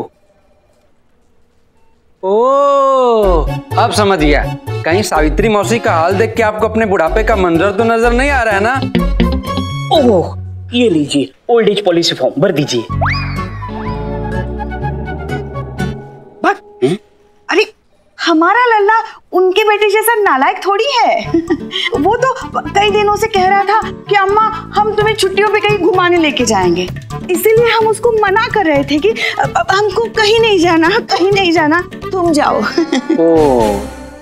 Speaker 18: ओ अब समझ गया। कहीं सावित्री मौसी का हाल देख के आपको अपने बुढ़ापे का मंजर तो नजर नहीं आ रहा है ना?
Speaker 1: ओह ये लीजिए ओल्ड एज पॉलिसी फॉर्म भर दीजिए।
Speaker 3: अरे हमारा लल्ला उनके बेटे जैसा नालायक थोड़ी है। वो तो कई दिनों से कह रहा था कि अम्मा हम तुम्हें छुट्टियों पे कहीं घुमाने लेके जाएंगे, इसीलिए हम उसको मना कर रहे थे कि हमको कहीं नहीं जाना, कहीं नहीं जाना, तुम जाओ।
Speaker 7: ओ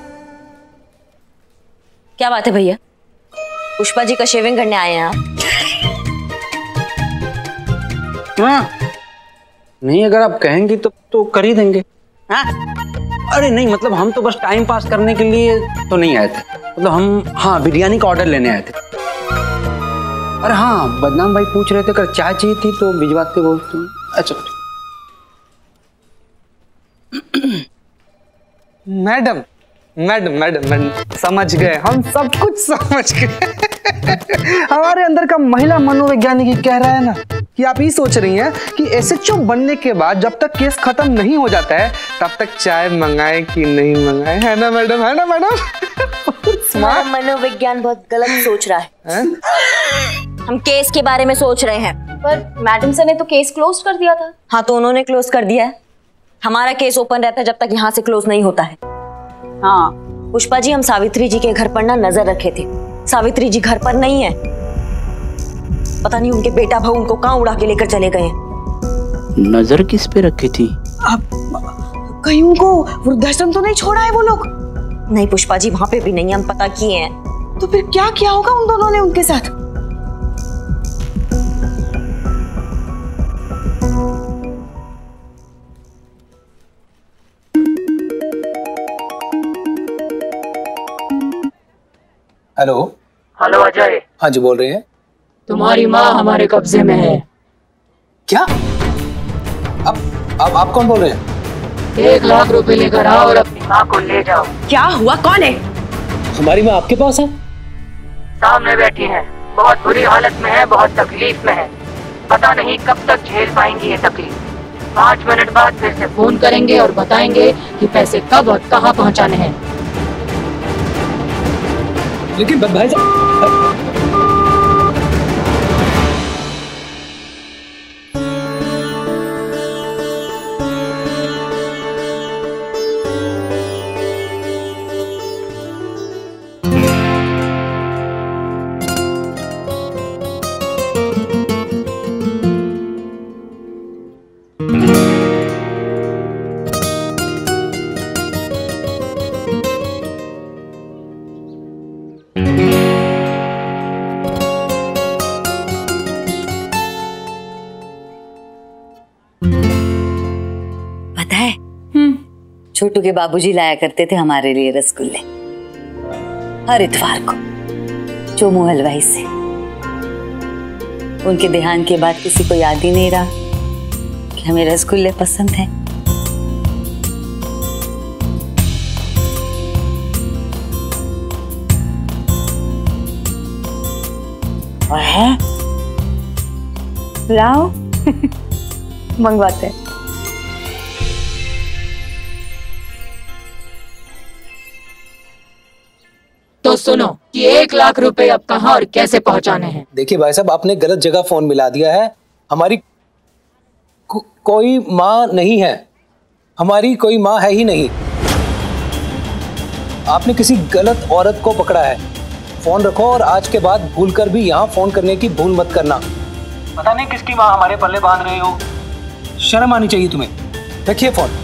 Speaker 7: क्या बात है भैया, पुष्पा जी का शेविंग करने आए हैं आप?
Speaker 1: हाँ
Speaker 18: नहीं, अगर आप कहेंगी तो तो कर ही देंगे। हाँ? अरे नहीं, मतलब हम तो बस टाइम पास करने के लिए तो नहीं आए थे, मतलब हम हाँ बिरयानी का ऑर्डर लेने आए थे। अरे हाँ, बदनाम भाई पूछ रहे थे अगर चाय चाहिए थी तो भिजवाते बोलते। अच्छा
Speaker 8: मैडम मैडम मैडम मैडम समझ गए, हम सब कुछ समझ गए। हमारे अंदर का महिला मनोवैज्ञानिक ही कह रहा है ना कि आप ये सोच रही हैं कि एस एच ओ बनने के बाद जब तक केस खत्म नहीं हो जाता है तब तक चाय मंगाए कि नहीं मंगाए, है ना मैडम? है ना मैडम?
Speaker 7: तुम्हारा मनोविज्ञान बहुत गलत सोच रहा है, है? हम केस के बारे में सोच रहे हैं।
Speaker 6: पर मैडम सर ने तो केस क्लोज कर दिया था।
Speaker 7: हाँ, तो उन्होंने क्लोज कर दिया है। हमारा केस ओपन रहता है जब तक यहाँ से क्लोज नहीं होता है। हाँ पुष्पा जी, हम सावित्री जी के घर पर ना नजर रखे थे। सावित्री जी घर पर नहीं है, पता नहीं उनके बेटा भाऊ उनको कहाँ उड़ा के लेकर चले गए।
Speaker 1: नजर किस पे रखी थी?
Speaker 3: अब कहीं उनको वृद्धाश्रम तो नहीं छोड़ा है वो लोग?
Speaker 7: नहीं पुष्पा जी, वहां पे भी नहीं, हम पता किए हैं।
Speaker 3: तो फिर क्या किया होगा उन दोनों ने उनके साथ?
Speaker 19: Hello
Speaker 20: hello Ajay.
Speaker 19: हाँ जी, बोल रहे हैं?
Speaker 20: तुम्हारी माँ हमारे कब्जे में है।
Speaker 19: क्या? अब आप आप कौन बोल रहे हैं?
Speaker 20: एक लाख रुपए लेकर आओ और अपनी माँ को ले जाओ।
Speaker 3: क्या हुआ? कौन है?
Speaker 19: हमारी माँ आपके पास है?
Speaker 20: सामने बैठी है, बहुत बुरी हालत में है, बहुत तकलीफ में है। पता नहीं कब तक झेल पाएंगी ये तकलीफ। पाँच मिनट बाद फिर से फोन करेंगे और बताएंगे कि पैसे कब और कहाँ पहुँचाने हैं।
Speaker 19: लेकिन भाई साहब,
Speaker 10: छोटू के बाबूजी लाया करते थे हमारे लिए रसगुल्ले हर इतवार को चोमू हलवाई से। उनके देहांत के बाद किसी को याद ही नहीं रहा कि हमें रसगुल्ले पसंद हैं।
Speaker 3: है? लाओ मंगवाते हैं।
Speaker 20: तो सुनो कि एक लाख रुपए अब कहाँ और कैसे पहुंचाने हैं।
Speaker 19: देखिए भाई साहब, आपने गलत जगह फोन मिला दिया है। हमारी को, कोई माँ नहीं है, हमारी कोई माँ है ही नहीं। आपने किसी गलत औरत को पकड़ा है। फोन रखो और आज के बाद भूलकर भी यहाँ फोन करने की भूल मत करना। पता नहीं किसकी माँ हमारे पल्ले बांध रहे हो, शर्म आनी चाहिए तुम्हें। रखिए फोन।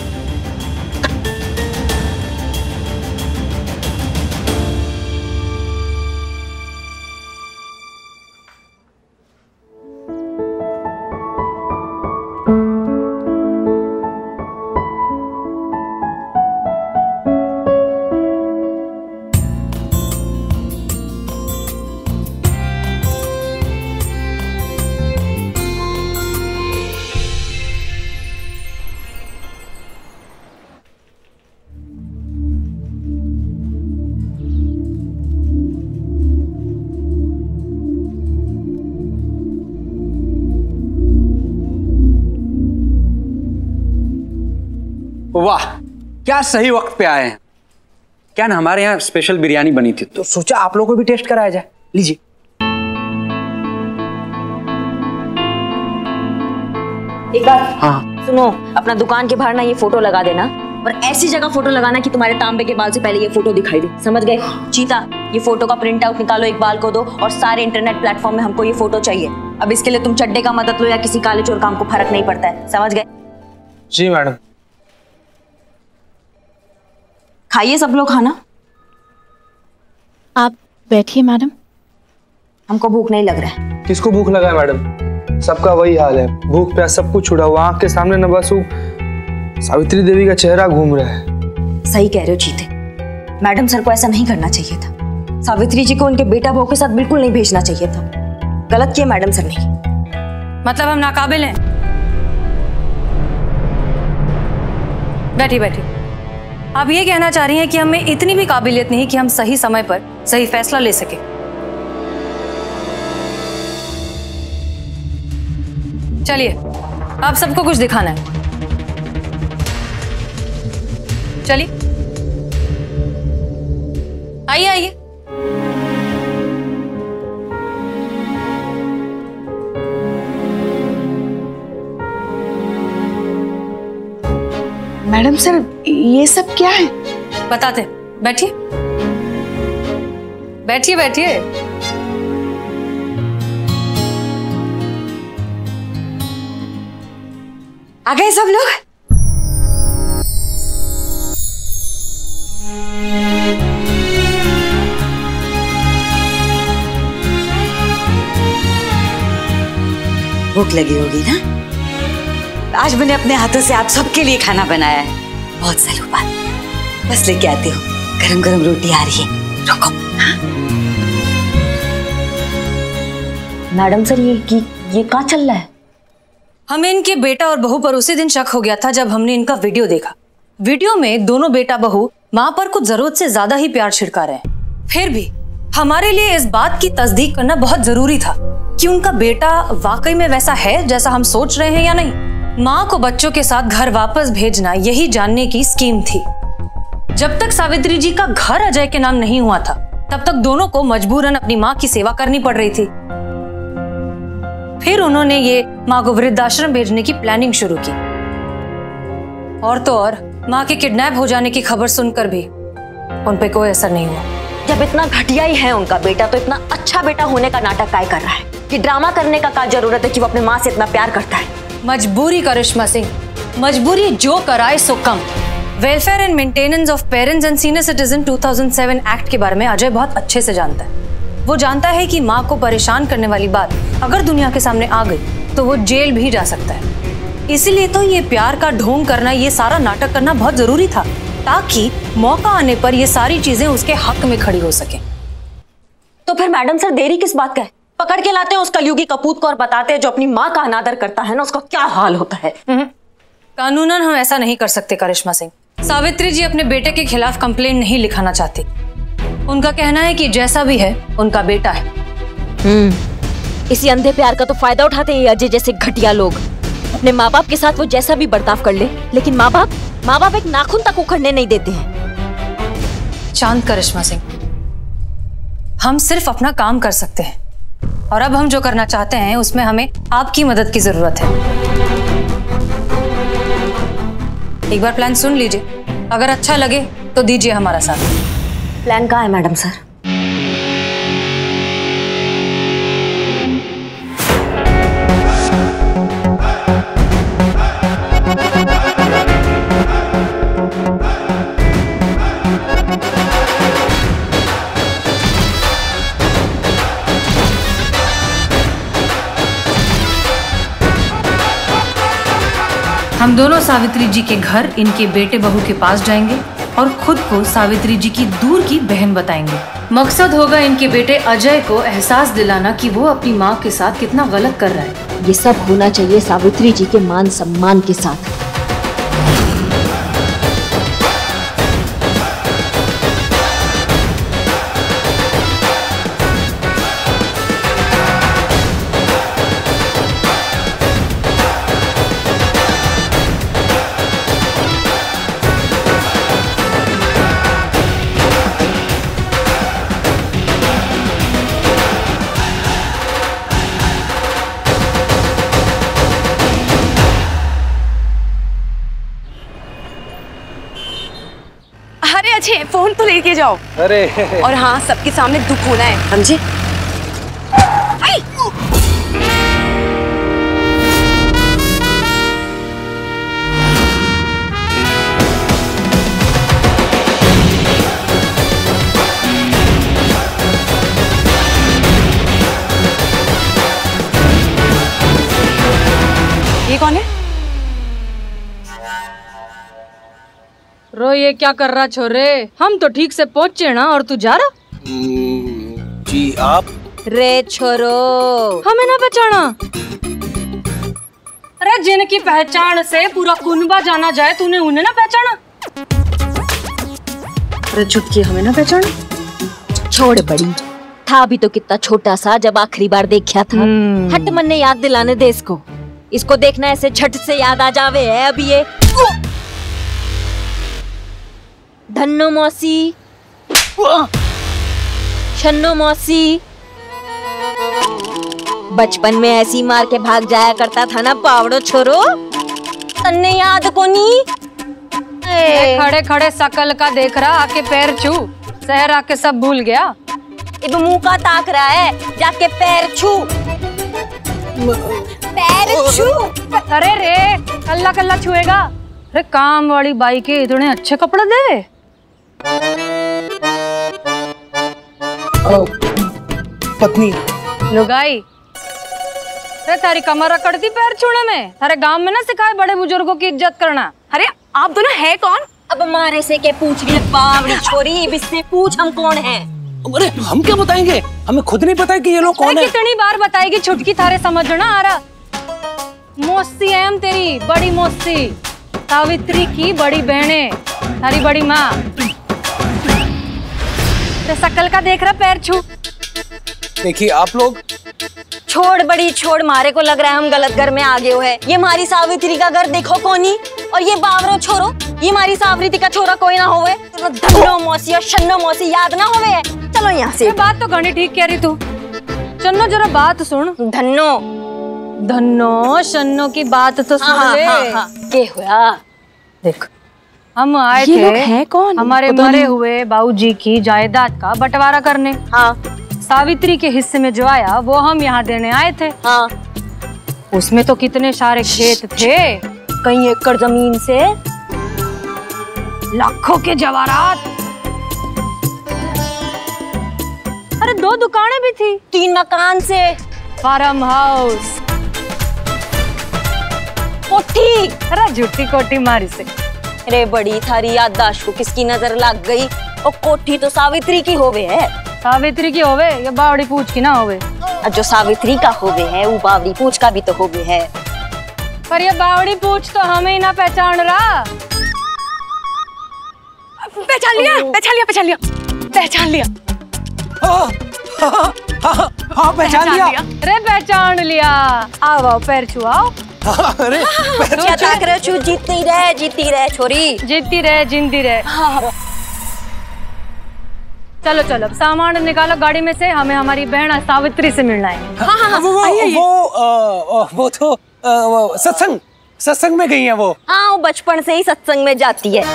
Speaker 18: वाह, क्या सही वक्त पे आए हैं। क्या ना हमारे यहाँ स्पेशल बिरयानी बनी थी तो सोचा आप लोगों को भी टेस्ट कराया जाए। लीजिए।
Speaker 7: एक बार
Speaker 18: हाँ
Speaker 7: सुनो, अपना दुकान के बाहर ना ये फोटो लगा देना और ऐसी जगह फोटो लगाना कि तुम्हारे तांबे के बाल से पहले ये फोटो दिखाई दे। समझ गए? चीता, ये फोटो का प्रिंट आउट निकालो, इकबाल को दो और सारे इंटरनेट प्लेटफॉर्म में हमको ये फोटो चाहिए। अब इसके लिए तुम चड्डे का मदद लो या किसी काले चोर का, हमको फर्क नहीं पड़ता है। समझ गए?
Speaker 8: जी मैडम।
Speaker 7: खाइए सब लोग खाना।
Speaker 9: आप बैठिए मैडम।
Speaker 7: हमको भूख नहीं लग रहा है।
Speaker 8: किसको भूख लगा है मैडम? सबका वही हाल है, भूख प्यास सब कुछ छुड़ा हुआ। आंख के सामने न बस सावित्री देवी का चेहरा घूम रहा है।
Speaker 7: सही कह रहे हो जीते, मैडम सर को ऐसा नहीं करना चाहिए था। सावित्री जी को उनके बेटा बहू के साथ बिल्कुल नहीं भेजना चाहिए था। गलत किया मैडम सर ने।
Speaker 6: मतलब हम नाकाबिल हैं? बैठी बैठी, आप ये कहना चाह रही हैं कि हमें इतनी भी काबिलियत नहीं कि हम सही समय पर सही फैसला ले सके। चलिए, आप सबको कुछ दिखाना है। चलिए, आइए आइए।
Speaker 3: मैडम सर, ये सब क्या है?
Speaker 6: बताते। बैठिए बैठिए बैठिए।
Speaker 7: आ गए सब लोग? भूख लगी होगी ना? आज मैंने अपने हाथों से आप सबके लिए खाना बनाया है। बहुत सालों बाद। बस लेके आती हूँ, गरम गरम रोटी आ रही है, रुको। मैडम सर, ये ये, ये कहाँ चल रहा है?
Speaker 6: हमें इनके बेटा और बहू पर उसी दिन शक हो गया था जब हमने इनका वीडियो देखा। वीडियो में दोनों बेटा बहू माँ पर कुछ जरूरत से ज्यादा ही प्यार छिड़का रहे हैं। फिर भी हमारे लिए इस बात की तस्दीक करना बहुत जरूरी था कि उनका बेटा वाकई में वैसा है जैसा हम सोच रहे हैं या नहीं। माँ को बच्चों के साथ घर वापस भेजना यही जानने की स्कीम थी। जब तक सावित्री जी का घर अजय के नाम नहीं हुआ था, तब तक दोनों को मजबूरन अपनी माँ की सेवा करनी पड़ रही थी। फिर उन्होंने ये माँ को वृद्धाश्रम भेजने की प्लानिंग शुरू की। और तो और माँ के किडनैप हो जाने की खबर सुनकर भी उन पे कोई असर नहीं हुआ।
Speaker 7: जब इतना घटिया ही है उनका बेटा, तो इतना अच्छा बेटा होने का नाटक काय कर रहा है? कि ड्रामा करने का क्या जरूरत है कि वो अपने माँ से इतना प्यार करता है?
Speaker 6: मजबूरी करिश्मा सिंह, मजबूरी जो कराए सो कम। Welfare and maintenance of parents and senior citizen दो हज़ार सात एक्ट के बारे में अजय बहुत अच्छे से जानता है। वो जानता है कि माँ को परेशान करने वाली बात अगर दुनिया के सामने आ गई तो वो जेल भी जा सकता है। इसीलिए तो ये प्यार का ढोंग करना, ये सारा नाटक करना बहुत जरूरी था, ताकि मौका आने पर ये सारी चीजें उसके हक में खड़ी हो सके।
Speaker 7: तो फिर मैडम सर देरी किस बात का है? पकड़ के लाते हैं उस कलयुगी कपूत को और बताते हैं जो अपनी माँ का अनादर करता है ना, उसका क्या हाल होता है।
Speaker 6: कानूनन हम ऐसा नहीं कर सकते करिश्मा सिंह। सावित्री जी अपने बेटे के खिलाफ कंप्लेंट नहीं लिखाना चाहती। उनका कहना है कि जैसा भी है उनका बेटा है।
Speaker 7: हम्म, इसी अंधे प्यार का तो फायदा उठाते हैं अजय जैसे घटिया लोग। अपने माँ बाप के साथ वो जैसा भी बर्ताव कर ले, लेकिन माँ बाप माँ बाप एक नाखून तक उखड़ने नहीं देते हैं।
Speaker 6: शांत करिश्मा सिंह, हम सिर्फ अपना काम कर सकते हैं और अब हम जो करना चाहते हैं उसमें हमें आपकी मदद की जरूरत है। एक बार प्लान सुन लीजिए, अगर अच्छा लगे तो दीजिए हमारा साथ।
Speaker 7: प्लान कहाँ है मैडम सर?
Speaker 6: हम दोनों सावित्री जी के घर इनके बेटे बहू के पास जाएंगे और खुद को सावित्री जी की दूर की बहन बताएंगे। मकसद होगा इनके बेटे अजय को एहसास दिलाना कि वो अपनी माँ के साथ कितना गलत कर रहा है।
Speaker 7: ये सब होना चाहिए सावित्री जी के मान सम्मान के साथ।
Speaker 14: फोन तो लेके जाओ।
Speaker 8: अरे
Speaker 14: और हाँ, सबके सामने दुख होना है, समझे? ये कौन है?
Speaker 6: रो ये क्या कर रहा छोरे? हम तो ठीक से पहुंचे ना और तू जा रहा?
Speaker 19: जी आप?
Speaker 6: रे छोरो, हमें ना पहचाना? अरे जिनकी पहचान से पूरा कुनबा जाना जाए, तूने उन्हें ना पहचाना? अरे चुटकी, हमें ना पहचाना?
Speaker 7: छोड़ बड़ी, था भी तो कितना छोटा सा जब आखिरी बार देखा था। हट मन ने याद दिलाने दे इसको। इसको देखना ऐसे झट से याद आ जावे है अभी ये। धन्नो मौसी, छन्नो मौसी, बचपन में ऐसी मार के भाग जाया करता था ना पावड़ो छोरो। तन्ने याद कोनी?
Speaker 6: खड़े खड़े सकल का देख रहा, आके पैर छू, शहर आके सब भूल गया।
Speaker 7: इब मुंह का ताक रहा है, जाके पैर छू, पैर छू।
Speaker 6: अरे रे, कल्ला कल्ला छुएगा? अरे काम वाली बाई के इतने अच्छे कपड़े दे।
Speaker 19: पत्नी
Speaker 6: लुगाई, अरे तारी कमर रकड़ती पैर छूने में? थारे गांव में ना सिखाए बड़े बुजुर्गों की इज्जत करना।
Speaker 14: अरे आप दोनों है कौन?
Speaker 7: अब मारे से के पूछ रही बावड़ी छोरी, इससे पूछ हम कौन हैं?
Speaker 11: अरे हम क्या बताएंगे? हमें खुद नहीं पता कि ये लोग कौन है।
Speaker 6: कितनी बार बताएगी छुटकी, थारे समझना आ रहा। मौसी है हम तेरी, बड़ी मौसी, सावित्री की बड़ी बहने, थारी बड़ी माँ। सकल का देख रहा, पैर छू।
Speaker 19: देखिए आप लोग।
Speaker 7: छोड़ बड़ी छोड़, मारे को लग रहा है हम गलत घर में आ गए हो है। ये हमारी सावित्री का घर देखो कोनी, और ये बावरो छोरो, ये हमारी सावित्री का छोरा कोई ना होवे। तो धन्नो मौसी और शन्नो मौसी याद ना होवे है। चलो यहाँ से।
Speaker 6: बात तो घनी ठीक कह रही तू। चन्नो जरा बात सुन।
Speaker 7: धन्नो
Speaker 6: धन्नो शन्नो की बात तो सुन
Speaker 7: हाँ,
Speaker 6: ले।
Speaker 7: हाँ, हाँ। के हुआ
Speaker 6: देख, हम आए
Speaker 14: ये
Speaker 6: थे
Speaker 14: लोग हैं कौन?
Speaker 6: हमारे मरे हुए बाबूजी की जायदाद का बंटवारा करने।
Speaker 7: हाँ।
Speaker 6: सावित्री के हिस्से में जो आया वो हम यहाँ देने आए थे।
Speaker 7: हाँ।
Speaker 6: उसमें तो कितने सारे खेत थे,
Speaker 7: कई एकड़ जमीन से
Speaker 6: लाखों के जवाहरात। अरे दो दुकानें भी थी,
Speaker 7: तीन मकान से,
Speaker 6: फार्म हाउस,
Speaker 7: कोठी।
Speaker 6: अरे झूठी कोठी मारी से।
Speaker 7: अरे बड़ी थारी याददाश्त को किसकी नजर लग गई? और कोठी तो सावित्री की होवे है।
Speaker 6: सावित्री की होवे या बावड़ी पूछ की ना होवे?
Speaker 7: और जो सावित्री का होवे है वो बावड़ी पूछ का भी तो होवे है।
Speaker 6: पर ये बावड़ी पूछ तो हमें ही ना पहचान रहा।
Speaker 14: पहचान लिया, पहचान लिया, पहचान लिया, पहचान लिया।
Speaker 11: हाँ, हाँ, हाँ, हाँ, पहचान लिया।
Speaker 6: अरे पहचान लिया। आओ आओ, पैर छुआओ।
Speaker 11: अरे
Speaker 7: जीती रहे, जीती रहे छोरी,
Speaker 6: जीती रहे, जिंदी रहे।
Speaker 7: हाँ।
Speaker 6: चलो चलो, अब सामान निकालो गाड़ी में से, हमें हमारी बहन सावित्री से मिलना है।
Speaker 11: हाँ हाँ, वो वो वो वो तो सत्संग सत्संग में गई है वो।
Speaker 7: हाँ, वो बचपन से ही सत्संग में जाती है।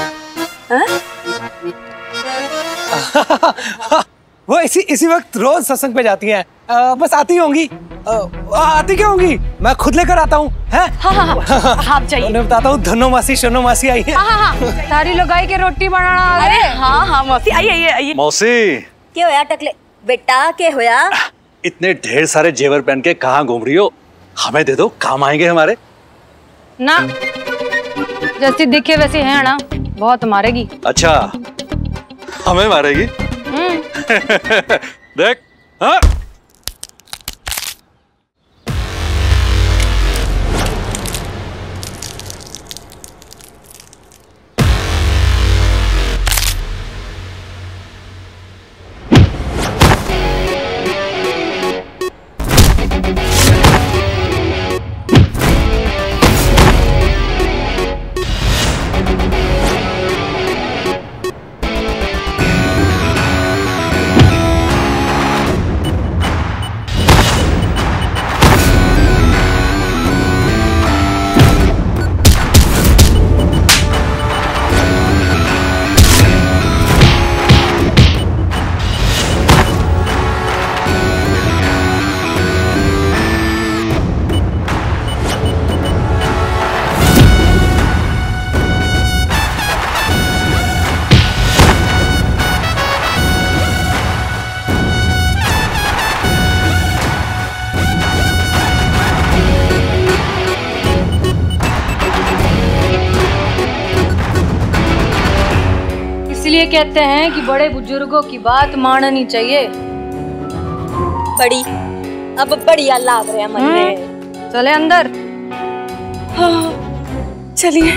Speaker 11: वो इसी इसी वक्त रोज सत्संग पे जाती हैं। आ, बस आती होंगी। आती क्यों होंगी? मैं खुद लेकर आता हूँ। हाँ
Speaker 14: हाँ हाँ, आप जाइए।
Speaker 11: मैं बताता हूँ, धन्नो मासी शन्नो मासी आई है।
Speaker 14: हाँ हाँ,
Speaker 6: सारी लोगाई के रोटी बनाना।
Speaker 14: अरे हाँ हाँ मौसी, आइए आइए आइए।
Speaker 21: मौसी
Speaker 7: क्या होया टकले बेटा, क्या होया?
Speaker 21: इतने ढेर सारे जेवर पहन के कहाँ घूम रही हो? हमें दे दो, काम आएंगे हमारे।
Speaker 6: ना, जैसी दिखे वैसी है ना, बहुत मारेगी।
Speaker 21: अच्छा, हमें मारेगी? देख। हाँ?
Speaker 6: इसीलिए कहते हैं कि बड़े बुजुर्गों की बात माननी चाहिए।
Speaker 7: बड़ी अब बढ़िया लाग रहे हैं मन में।
Speaker 6: चले अंदर।
Speaker 14: हाँ चलिए।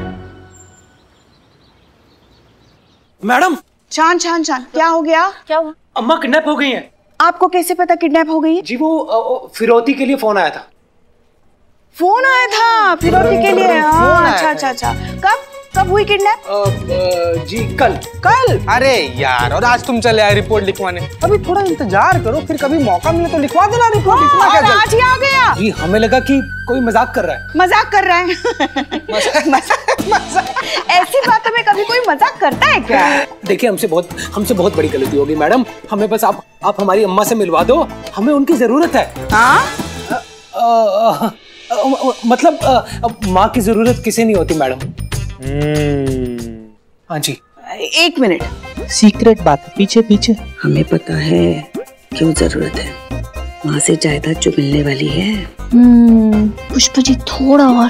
Speaker 11: मैडम।
Speaker 3: चांद चांद चांद क्या हो गया?
Speaker 7: क्या हुआ?
Speaker 11: अम्मा किडनैप हो गई हैं।
Speaker 3: आपको कैसे पता किडनैप हो गई है?
Speaker 11: जी वो फिरौती के लिए फोन आया था।
Speaker 3: फोन आया था फिरौती के लिए? हाँ, अच्छा अच्छा अच्छा। कब कब हुई किडनैप?
Speaker 11: जी कल।
Speaker 8: कल? अरे यार, और आज तुम चले आए रिपोर्ट लिखवाने। अभी थोड़ा इंतजार करो, फिर कभी मौका मिले तो लिखवा देना रिपोर्ट। इतना क्या जल्दी?
Speaker 3: आज ही आ गया।
Speaker 11: जी हमें लगा कि कोई मजाक कर रहा है।
Speaker 3: मजाक कर रहा है? ऐसी बातों में कभी कोई मजाक करता है क्या?
Speaker 11: देखिए हमसे बहुत हमसे बहुत बड़ी गलती होगी मैडम। हमें बस आप आप हमारी अम्मा से मिलवा दो, हमें उनकी जरूरत है।
Speaker 3: हाँ?
Speaker 11: मतलब माँ की जरूरत किसे नहीं होती मैडम। हाँ जी।
Speaker 3: एक मिनट,
Speaker 11: सीक्रेट बात पीछे पीछे।
Speaker 10: हमें पता है क्यों जरूरत है। वहां से जायदाद जो मिलने वाली है।
Speaker 9: हम्म, पुष्पा जी थोड़ा और।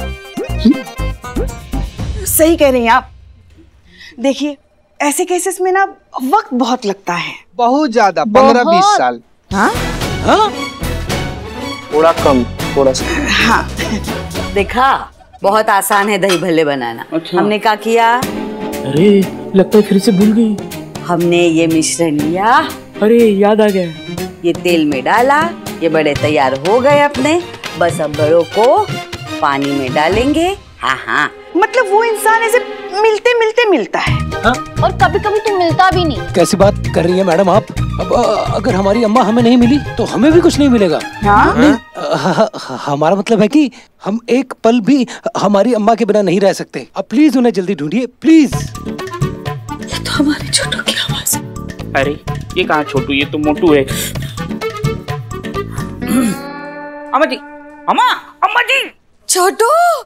Speaker 3: सही कह रही हैं आप। देखिए ऐसे केसेस में ना वक्त बहुत लगता है।
Speaker 8: बहुत ज्यादा, पंद्रह बीस साल।
Speaker 3: हाँ?
Speaker 8: हाँ? थोड़ा कम, थोड़ा सा।
Speaker 3: हाँ।
Speaker 10: देखा, बहुत आसान है दही भल्ले बनाना। अच्छा। हमने क्या किया?
Speaker 1: अरे लगता है फिर से भूल गई।
Speaker 10: हमने ये मिश्रण लिया।
Speaker 1: अरे याद आ गया।
Speaker 10: ये तेल में डाला, ये बड़े तैयार हो गए अपने। बस अब बड़ों को पानी में डालेंगे। हाँ हाँ।
Speaker 3: मतलब वो इंसान ऐसे मिलते मिलते मिलता है।
Speaker 11: हाँ?
Speaker 9: और कभी कभी तो मिलता भी नहीं।
Speaker 11: कैसी बात कर रही है मैडम आप? अब अगर हमारी अम्मा हमें नहीं मिली तो हमें भी कुछ नहीं मिलेगा।
Speaker 3: हाँ?
Speaker 11: नहीं, ह, ह, हमारा मतलब है कि हम एक पल भी हमारी अम्मा के बिना नहीं रह सकते। अब प्लीज उन्हें जल्दी ढूंढिए प्लीज।
Speaker 14: ये तो हमारे छोटू की आवाज है।
Speaker 1: अरे ये कहाँ छोटू, ये तो मोटू है। अम्मा जी, अम्मा, अम्मा जी।
Speaker 14: छोटू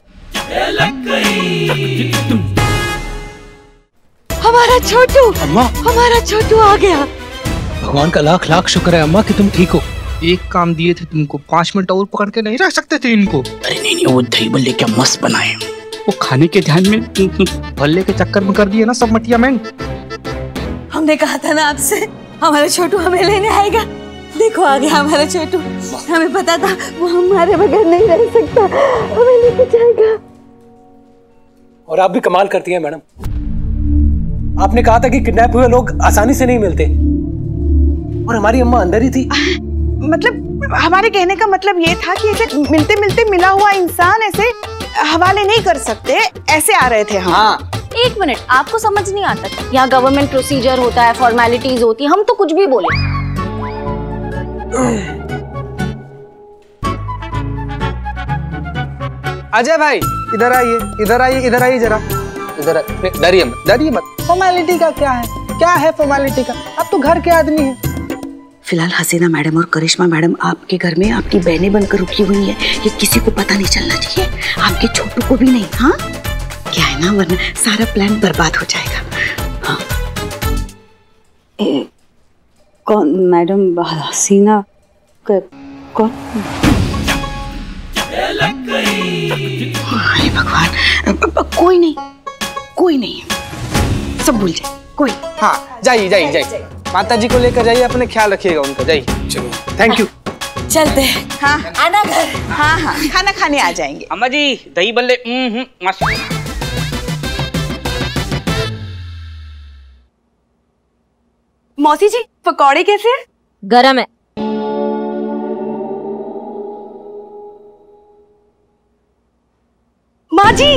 Speaker 14: हमारा छोटू।
Speaker 11: अम्मा,
Speaker 14: हमारा छोटू आ गया।
Speaker 11: भगवान का लाख लाख शुक्र है अम्मा कि तुम ठीक हो।
Speaker 8: एक काम दिए थे तुमको, पाँच मिनट और पकड़ के नहीं रख सकते थे इनको?
Speaker 1: अरे नहीं नहीं, वो दही भल्ले क्या मस्त बनाए। वो खाने के ध्यान में
Speaker 8: भल्ले के चक्कर में कर दिए ना सब मटिया मैंग।
Speaker 14: हमने कहा था ना आपसे हमारा छोटू हमें लेने आएगा। देखो आ गया हमारा छोटू। हमें पता था वो हमारे बगैर नहीं रह सकता, हमें लेके जाएगा।
Speaker 11: और आप भी कमाल करती हैं मैडम। आपने कहा था कि किडनैप हुए लोग आसानी से नहीं मिलते, और हमारी अम्मा अंदर ही थी।
Speaker 3: मतलब हमारे कहने का मतलब ये था कि ऐसे मिलते मिलते मिला हुआ इंसान ऐसे हवाले नहीं कर सकते, ऐसे आ रहे थे हम।
Speaker 8: हाँ।
Speaker 9: एक मिनट, आपको समझ नहीं आता था? यहाँ गवर्नमेंट प्रोसीजर होता है, फॉर्मेलिटीज होती है, हम तो कुछ भी बोले।
Speaker 8: अजय भाई इधर आइए, इधर आइए, इधर आइए जरा। इधर डरिए मत, डरिए मत। फॉर्मेलिटी का क्या है? क्या है फॉर्मेलिटी का? आप तो घर के आदमी हैं।
Speaker 10: फिलहाल हसीना मैडम और करिश्मा मैडम आपके घर में आपकी बहनें बनकर रुकी हुई है। ये किसी को पता नहीं चलना चाहिए, आपके छोटू को भी नहीं। हाँ क्या है ना, वरना सारा प्लान बर्बाद हो जाएगा। हाँ। ए, कौन मैडम? हसीना कौन?
Speaker 3: हाय भगवान, कोई नहीं, कोई नहीं, सब भूल जाए। कोई।
Speaker 8: हाँ जाइए जाइए जाइए, माता जी को लेकर जाइए, अपने ख्याल रखिएगा उनका। जाइए।
Speaker 11: चलो थैंक यू।
Speaker 14: चलते हैं।
Speaker 3: हाँ
Speaker 14: आना घर।
Speaker 3: हाँ हाँ खाना खाने आ जाएंगे।
Speaker 1: अम्मा जी दही बल्ले मस्त।
Speaker 14: मौसी जी पकौड़े कैसे हैं?
Speaker 6: गरम है।
Speaker 14: माँ जी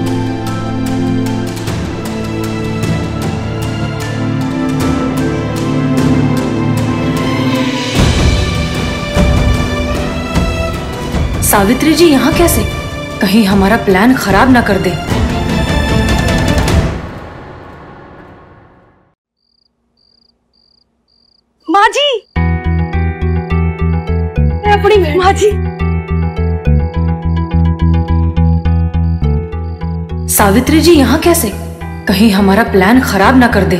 Speaker 6: सावित्री जी यहाँ कैसे? कहीं हमारा प्लान खराब ना कर दे।
Speaker 14: माँ जी, अपनी माँ जी।
Speaker 6: सावित्री जी यहाँ कैसे? कहीं हमारा प्लान खराब ना कर दे।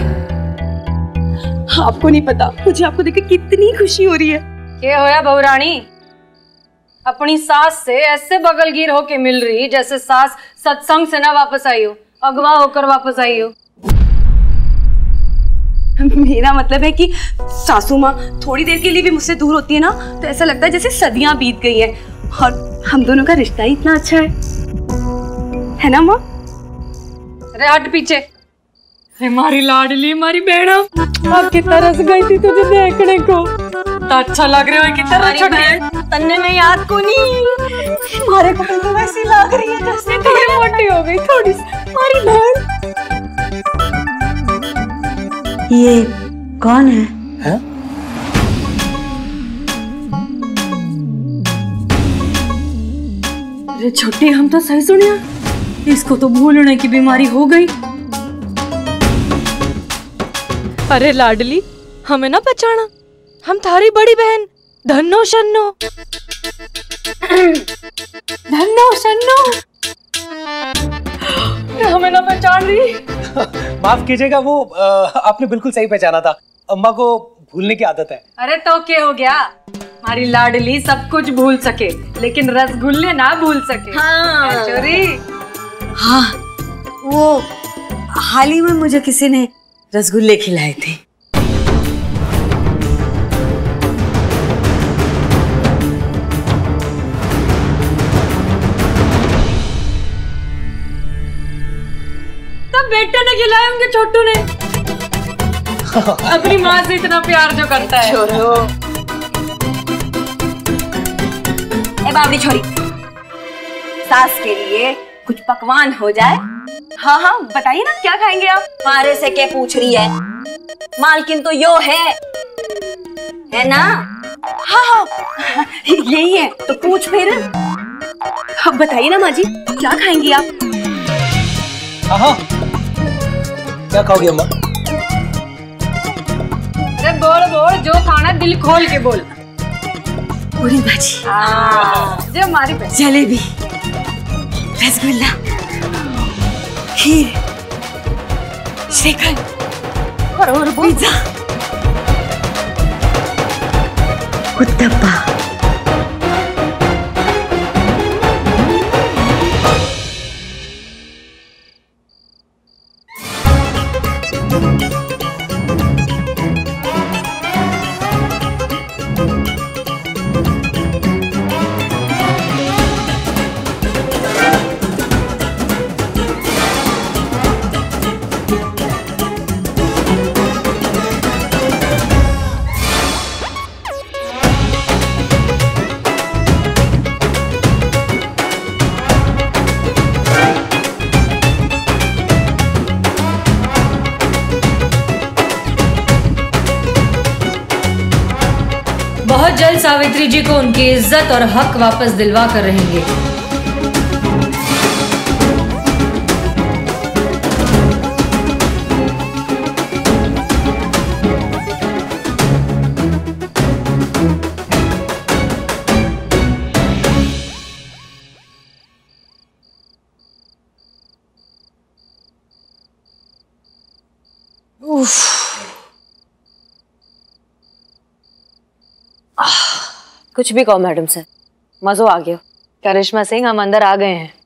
Speaker 14: आपको नहीं पता मुझे आपको देखकर कितनी खुशी हो रही है।
Speaker 6: क्या होया बहुरानी? अपनी सास से ऐसे बगलगीर होके मिल रही जैसे सास सत्संग से ना वापस आई हो, अगवा होकर वापस आई हो।
Speaker 14: मेरा मतलब है कि सासू माँ थोड़ी देर के लिए भी मुझसे दूर होती है ना तो ऐसा लगता है जैसे सदियां बीत गई हैं। और हम दोनों का रिश्ता ही इतना अच्छा है, है ना माँ?
Speaker 6: अरे हट पीछे। हमारी लाडली, हमारी मैडम, अब कितना रस गई थी तुझे देखने को। तो अच्छा लग रहा है, कितना छोटी
Speaker 17: तन्ने में याद को नहीं, हमारे को तो वैसी लग रही है जैसे
Speaker 6: थोड़ी मोटी हो गई थोड़ी सी हमारी बहन।
Speaker 10: ये कौन है?
Speaker 19: है?
Speaker 6: अरे छोटी, हम तो सही सुनिया, इसको तो भूलने की बीमारी हो गई।
Speaker 17: अरे लाडली, हमें ना पहचाना, हम थारी बड़ी बहन धन्नो शन्नो।
Speaker 6: धन्नो शन्नो, हमें ना पहचान रही।
Speaker 11: माफ कीजिएगा, वो आ, आपने बिल्कुल सही पहचाना था। अम्मा को भूलने की आदत है।
Speaker 6: अरे तो क्या हो गया, हमारी लाडली सब कुछ भूल सके लेकिन रसगुल्ले ना भूल सके।
Speaker 17: हाँ।
Speaker 6: चोरी।
Speaker 17: हाँ, वो हाल ही में मुझे किसी ने रसगुल्ले खिलाए थे।
Speaker 6: तब बेटे ने खिलाए होंगे छोटू ने। अपनी माँ से इतना प्यार जो करता है।
Speaker 17: छोड़ो।
Speaker 14: ए बावड़ी छोरी, सास के लिए कुछ पकवान हो जाए। हाँ हाँ बताइए ना, क्या खाएंगे आप?
Speaker 7: मारे से क्या पूछ रही है, मालकिन तो यो है, है ना?
Speaker 14: हाँ हाँ यही है, तो पूछ फिर। अब बताइए ना माँ जी, क्या खाएंगी आप?
Speaker 11: हाँ हाँ, क्या खाओगी अम्मा?
Speaker 6: अरे बोल बोल, जो खाना दिल खोल के बोल।
Speaker 17: पूरी भाजी,
Speaker 6: जो हमारी
Speaker 17: जलेबी, रसगुल्ला, खीर, श्रीखंड और और पिज्जा, उत्तपा।
Speaker 6: बहुत जल्द सावित्री जी को उनकी इज्जत और हक वापस दिलवा कर रहेंगे।
Speaker 17: उफ।
Speaker 7: कुछ भी कहो मैडम सर, मजो आ गया।
Speaker 6: करिश्मा सिंह, हम अंदर आ गए हैं।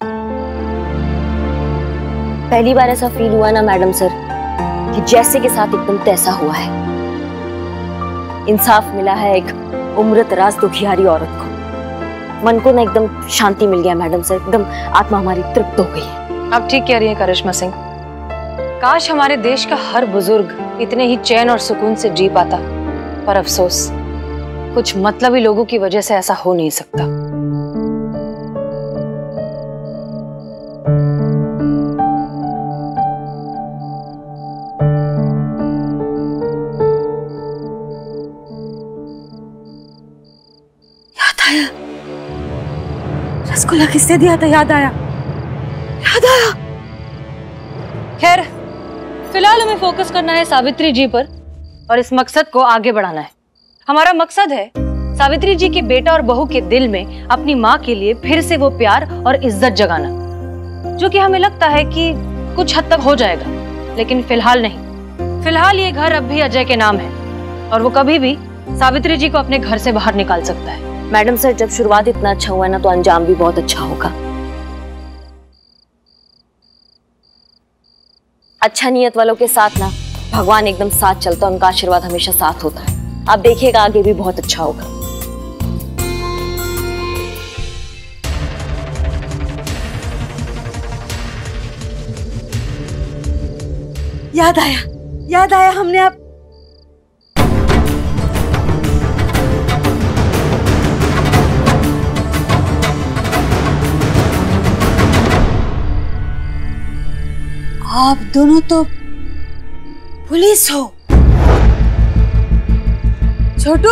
Speaker 7: पहली बार ऐसा फील हुआ ना मैडम सर कि जैसे के साथ एकदम तैसा हुआ है। इंसाफ मिला है एक उम्र दराज दुखियारी औरत को। मन को ना एकदम शांति मिल गया मैडम सर, एकदम आत्मा हमारी तृप्त हो गई है।
Speaker 6: आप ठीक कह रही हैं करिश्मा सिंह। काश हमारे देश का हर बुजुर्ग इतने ही चैन और सुकून से जी पाता, पर अफसोस कुछ मतलबी लोगों की वजह से ऐसा हो नहीं सकता।
Speaker 17: याद आया, रसगुल्ला किसने दिया था? याद आया, याद आया।
Speaker 6: खैर, फिलहाल हमें फोकस करना है सावित्री जी पर और इस मकसद को आगे बढ़ाना है। हमारा मकसद है सावित्री जी के बेटा और बहू के दिल में अपनी माँ के लिए फिर से वो प्यार और इज्जत जगाना, जो कि हमें लगता है कि कुछ हद तक हो जाएगा, लेकिन फिलहाल नहीं। फिलहाल ये घर अब भी अजय के नाम है और वो कभी भी सावित्री जी को अपने घर से बाहर निकाल सकता है।
Speaker 7: मैडम सर, जब शुरुआत इतना अच्छा हुआ ना तो अंजाम भी बहुत अच्छा होगा। अच्छा नियत वालों के साथ ना भगवान एकदम साथ चलता है, उनका आशीर्वाद हमेशा साथ होता है। आप देखिएगा आगे भी बहुत अच्छा होगा।
Speaker 3: याद आया, याद आया, हमने आप आप दोनों तो पुलिस हो। छोटू,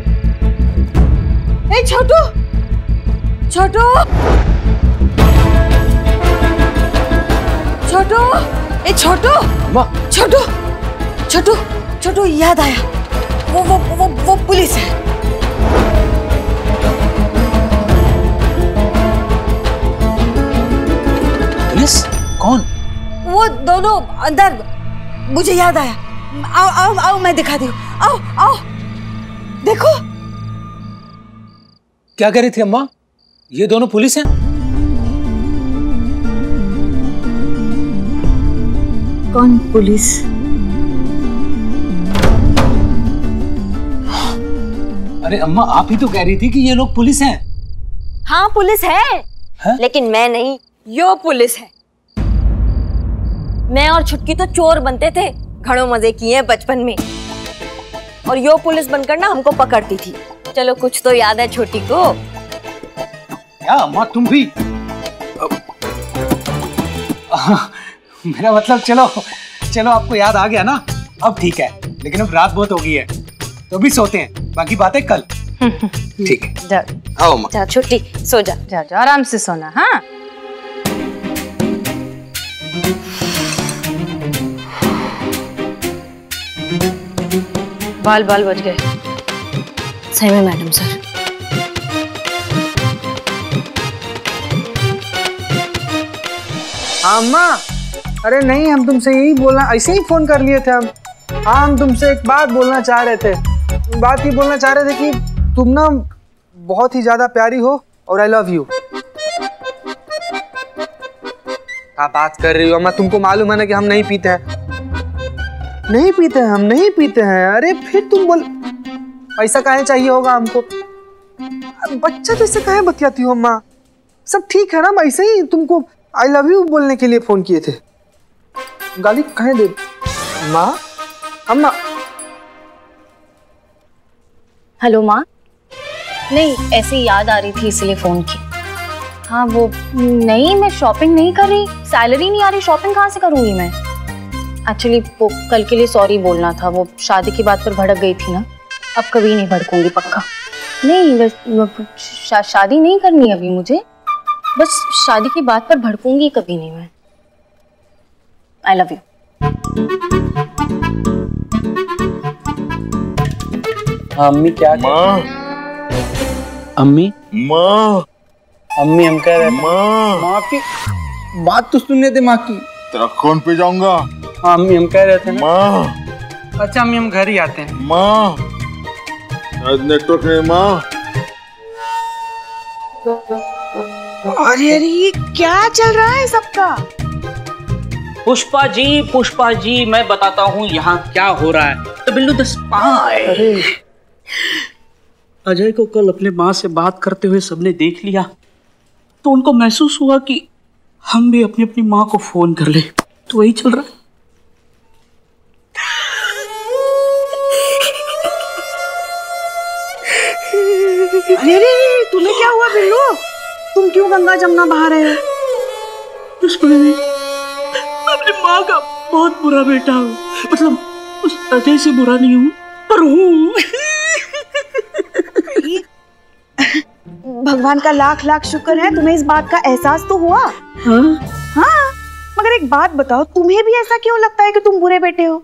Speaker 3: ए छोटू, छोटू, छोटू, ए छोटू, छोटू, छोटू, छोटू, याद आया, वो वो वो वो पुलिस है।
Speaker 19: पुलिस? कौन?
Speaker 3: वो दोनों अंदर, मुझे याद आया। आओ आओ आओ, मैं दिखाती हूँ। आओ आओ, देखो।
Speaker 19: क्या कह रही थी अम्मा? ये दोनों पुलिस हैं?
Speaker 3: कौन पुलिस?
Speaker 19: अरे अम्मा, आप ही तो कह रही थी कि ये लोग पुलिस हैं।
Speaker 7: हाँ पुलिस है,
Speaker 19: है?
Speaker 7: लेकिन मैं नहीं, यो पुलिस है। मैं और छुटकी तो चोर बनते थे, घणों मजे किए बचपन में, और यो पुलिस बनकर ना हमको पकड़ती थी। चलो कुछ तो याद है छोटी को।
Speaker 19: क्या अम्मा तुम भी? मेरा मतलब चलो चलो आपको याद आ गया ना, अब ठीक है। लेकिन अब रात बहुत हो गई है, तो भी सोते हैं, बाकी बातें कल। ठीक है,
Speaker 6: जाओ
Speaker 19: आओ अम्मा।
Speaker 7: जा छुट्टी, सो जा।
Speaker 6: जाओ जाओ, आराम से सोना। हाँ बाल बाल बच गए।
Speaker 7: सही में मैडम सर।
Speaker 8: अम्मा, अरे नहीं, हम तुमसे यही बोलना, ऐसे ही फोन कर लिए थे हम। हाँ, हम तुमसे एक बात बोलना चाह रहे थे। बात ये बोलना चाह रहे थे कि तुम ना बहुत ही ज्यादा प्यारी हो और आई लव यू। क्या बात कर रही हो अम्मा? तुमको मालूम है ना कि हम नहीं पीते हैं। नहीं पीते हैं हम, नहीं पीते हैं। अरे फिर तुम बोल, पैसा काहे चाहिए होगा हमको? बच्चा जैसे काहे बतियाती हो अम्मा? सब ठीक है ना? ऐसे ही तुमको आई लव यू बोलने के लिए फोन किए थे। गाली काहे दे माँ? अम्मा।
Speaker 9: हेलो माँ। नहीं, ऐसे याद आ रही थी इसलिए फोन की। हाँ वो नहीं, मैं शॉपिंग नहीं कर रही, सैलरी नहीं आ रही, शॉपिंग कहाँ से करूँगी मैं? एक्चुअली वो कल के लिए सॉरी बोलना था, वो शादी की बात पर भड़क गई थी ना। अब कभी नहीं भड़कूंगी पक्का। नहीं बस शा, शादी नहीं करनी अभी मुझे, बस शादी की बात पर भड़कूंगी कभी नहीं मैं। I love you.
Speaker 1: अम्मी क्या?
Speaker 18: माँ,
Speaker 1: अम्मी
Speaker 18: माँ,
Speaker 1: अम्मी हम कह रहे
Speaker 18: माँ,
Speaker 1: माँ की बात तो सुनने थे माँ की।
Speaker 18: तेरा कौन पे जाऊंगा?
Speaker 1: हाँ अम्मी हम कह रहे थे ना।
Speaker 18: माँ।
Speaker 8: अच्छा अम्मी हम घर ही आते हैं।
Speaker 18: माँ, नेटवर्क नहीं माँ।
Speaker 3: अरे अरे ये क्या चल रहा है सबका?
Speaker 1: पुष्पा जी, पुष्पा जी मैं बताता हूँ यहाँ क्या हो रहा है। तो बिल्लू द स्पाई। अजय को कल अपने माँ से बात करते हुए सबने देख लिया, तो उनको महसूस हुआ कि हम भी अपनी अपनी माँ को फोन कर ले। तो वही चल रहा है।
Speaker 3: अरे अरे तुम्हें क्या हुआ बिल्लू? तुम क्यों गंगा जमुना बहा रहे हो?
Speaker 1: पुष्पा जी, मैं अपनी माँ का बहुत बुरा बेटा हूँ। मतलब उस अजय से बुरा नहीं हूँ, पर हूँ।
Speaker 3: भगवान का लाख लाख शुक्र है तुम्हें इस बात का एहसास तो हुआ।
Speaker 1: हाँ?
Speaker 3: हाँ, मगर एक बात बताओ, तुम्हें भी ऐसा क्यों लगता है कि तुम बुरे बेटे हो?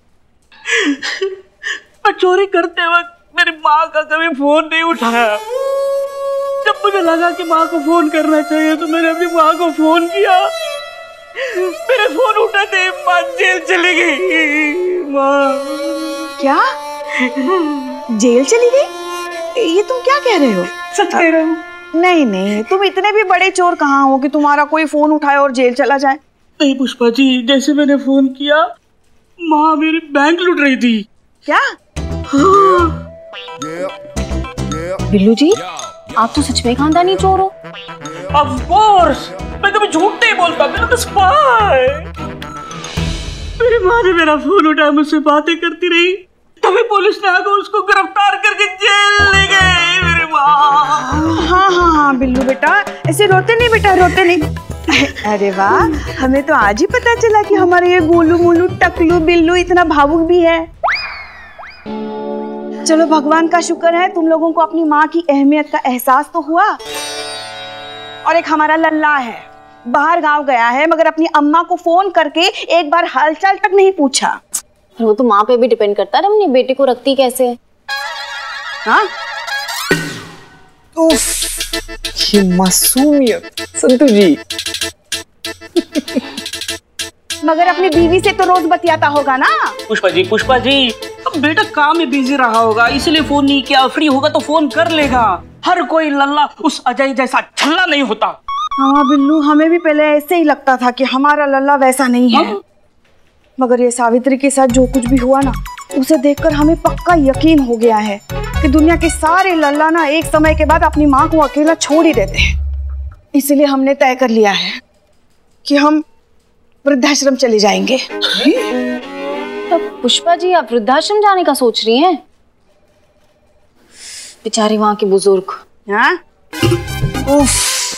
Speaker 1: मैं चोरी करते वक्त मेरी माँ का कभी फोन नहीं उठाया। जब मुझे लगा कि माँ को फोन करना चाहिए तो मैंने अपनी माँ को फोन किया। मेरे फोन उठाते माँ जेल चली गई। माँ।
Speaker 3: क्या? जेल चली गई? ये तुम क्या कह रहे हो?
Speaker 1: सच कह रहा हूँ।
Speaker 3: नहीं नहीं, तुम इतने भी बड़े चोर कहाँ हो कि तुम्हारा कोई फोन उठाए और जेल चला जाए।
Speaker 1: नहीं पुष्पा जी, जैसे मैंने फोन किया माँ मेरी बैंक लूट रही थी।
Speaker 3: क्या?
Speaker 1: हाँ।
Speaker 9: बिल्लू जी, आप तो सच में खानदानी चोर हो।
Speaker 1: Of course, मैं कभी झूठ नहीं बोलता, मेरा तो स्पाई। मेरी माँ ने मेरा फोन उठाया, मुझसे बातें करती रही, तभी पुलिस ने आकर उसको गिरफ्तार करके जेल ले गए। मेरी माँ।
Speaker 3: हाँ हाँ हाँ बिल्लू बेटा, ऐसे रोते नहीं बेटा, रोते नहीं। अरे वाह, हमें तो आज ही पता चला कि हमारे ये गोलू मोलू टकलू बिल्लू इतना भावुक भी है। चलो भगवान का शुक्र है, तुम लोगों को अपनी माँ की अहमियत का एहसास तो हुआ। और एक हमारा लल्ला है, बाहर गांव गया है, मगर अपनी अम्मा को फोन करके एक बार हालचाल तक नहीं पूछा।
Speaker 9: वो तो माँ पे भी डिपेंड करता है, अपनी बेटी को रखती कैसे है।
Speaker 3: हाँ?
Speaker 8: उफ, ये मासूमियत संतोष जी।
Speaker 3: मगर अपनी बीवी से तो रोज बतियाता होगा ना।
Speaker 1: पुष्पा जी, पुष्पा जी, अब बेटा काम में बिजी रहा होगा, इसलिए फोन नहीं किया। फ्री होगा तो फोन कर लेगा। हर कोई लल्ला उस अजय जैसा छल्ला नहीं होता।
Speaker 3: हाँ बिल्लू, हमें भी पहले ऐसे ही लगता था कि हमारा लल्ला वैसा नहीं है। हाँ? मगर ये सावित्री के साथ जो कुछ भी हुआ ना, उसे देखकर हमें पक्का यकीन हो गया है कि दुनिया के सारे लल्ला ना एक समय के बाद अपनी माँ को अकेला छोड़ ही देते हैं। इसलिए हमने तय कर लिया है कि हम वृद्धाश्रम चले जाएंगे।
Speaker 9: तो पुष्पा जी, आप वृद्धाश्रम जाने का सोच रही हैं? बेचारी वहां की बुजुर्ग।
Speaker 3: हाँ? उफ।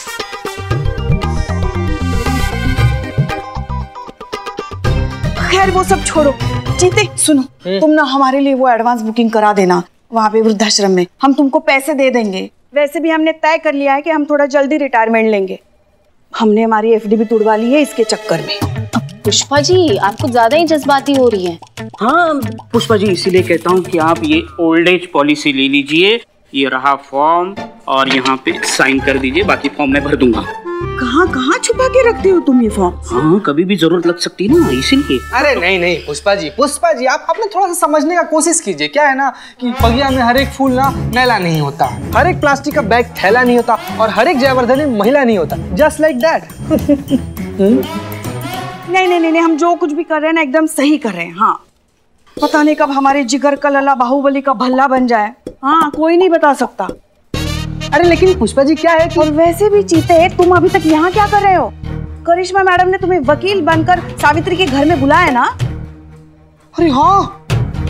Speaker 3: खैर वो सब छोड़ो, जीते सुनो, तुम ना हमारे लिए वो एडवांस बुकिंग करा देना वहाँ पे वृद्धाश्रम में, हम तुमको पैसे दे देंगे। वैसे भी हमने तय कर लिया है कि हम थोड़ा जल्दी रिटायरमेंट लेंगे। हमने हमारी एफडी भी तुड़वा ली है इसके चक्कर में।
Speaker 9: पुष्पा जी, आप कुछ ज्यादा ही जज्बाती हो रही हैं।
Speaker 1: हाँ पुष्पा जी, इसीलिए कहता हूँ कि आप ये ओल्ड एज पॉलिसी ले लीजिए। ये रहा फॉर्म और यहाँ पे साइन कर दीजिए, बाकी फॉर्म मैं भर दूंगा।
Speaker 3: कहाँ कहाँ छुपा के रखते हो तुम ये फॉर्म?
Speaker 1: हाँ, कभी भी जरूरत लग सकती है ना, इसीलिए।
Speaker 8: अरे नहीं नहीं पुष्पा जी, पुष्पा जी आप अपने थोड़ा सा समझने का कोशिश कीजिए। क्या है ना कि बगिया में हर एक फूल ना मैला नहीं होता, हर एक प्लास्टिक का बैग थैला नहीं होता, और हर एक जयवर्धनी महिला नहीं होता। Just like that.
Speaker 3: नहीं नहीं नहीं, हम जो कुछ भी कर रहे हैं ना एकदम सही कर रहे हैं। हाँ, पता नहीं कब हमारे जिगर का लला बाहुबली का भल्ला बन जाए। हाँ, कोई नहीं बता सकता।
Speaker 8: अरे लेकिन पुष्पा जी क्या है कि...
Speaker 3: और वैसे भी चीते, तुम अभी तक यहाँ क्या कर रहे हो? करिश्मा मैडम ने तुम्हें वकील बनकर सावित्री के घर में बुलाया ना?
Speaker 8: अरे हाँ।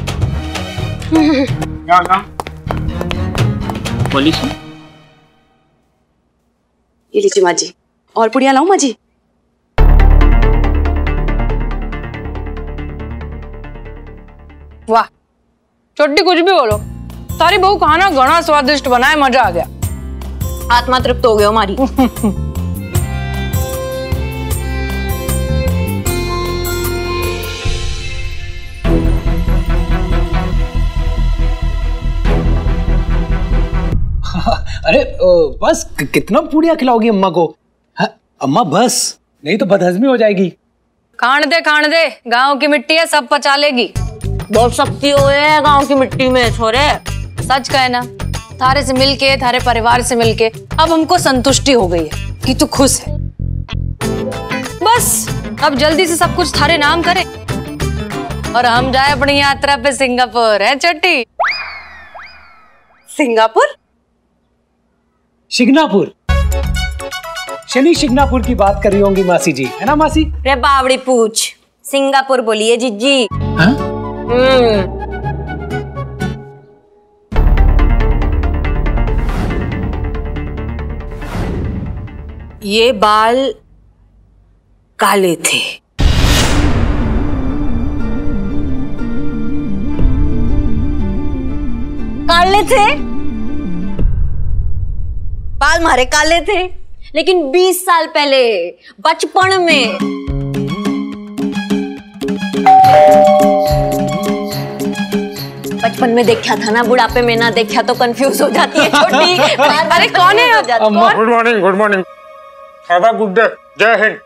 Speaker 1: क्या क्या? पुलिस?
Speaker 14: ये लीजिए माँ जी, और पुड़िया लाऊं माँ जी?
Speaker 6: वाह, छोटी कुछ भी बोलो, तारी बहू खाना घना स्वादिष्ट बनाए, मजा आ गया।
Speaker 7: आत्मा तृप्त हो गया हमारी।
Speaker 19: अरे बस, कितना पूड़िया खिलाओगी अम्मा को? हाँ, अम्मा बस, नहीं तो बदहजमी हो जाएगी।
Speaker 6: खान दे खान दे, गांव की मिट्टी है, सब पचा लेगी।
Speaker 7: बहुत शक्ति हो है गांव की मिट्टी में छोरे।
Speaker 6: सच कहे ना, थारे से मिलके, थारे परिवार से मिलके अब हमको संतुष्टि हो गई है कि तू खुश है। बस अब जल्दी से सब कुछ थारे नाम करे और हम जाए अपनी यात्रा पे सिंगापुर। है छोटी?
Speaker 14: सिंगापुर?
Speaker 19: शिग्नापुर, शनि शिग्नापुर की बात कर रही होंगी मासी जी, है ना मासी?
Speaker 7: रे बावड़ी पूछ, सिंगापुर बोलिए जीजी।
Speaker 19: हाँ?
Speaker 7: हम्म।
Speaker 6: ये बाल काले थे।
Speaker 7: काले थे? बाल मारे काले थे, लेकिन बीस साल पहले बचपन में बचपन में देखा था ना, बुढ़ापे में ना देखा तो कंफ्यूज हो जाती है छोटी।
Speaker 6: अरे कौन है?
Speaker 12: Good morning, good morning, have a good day, जय हिंद।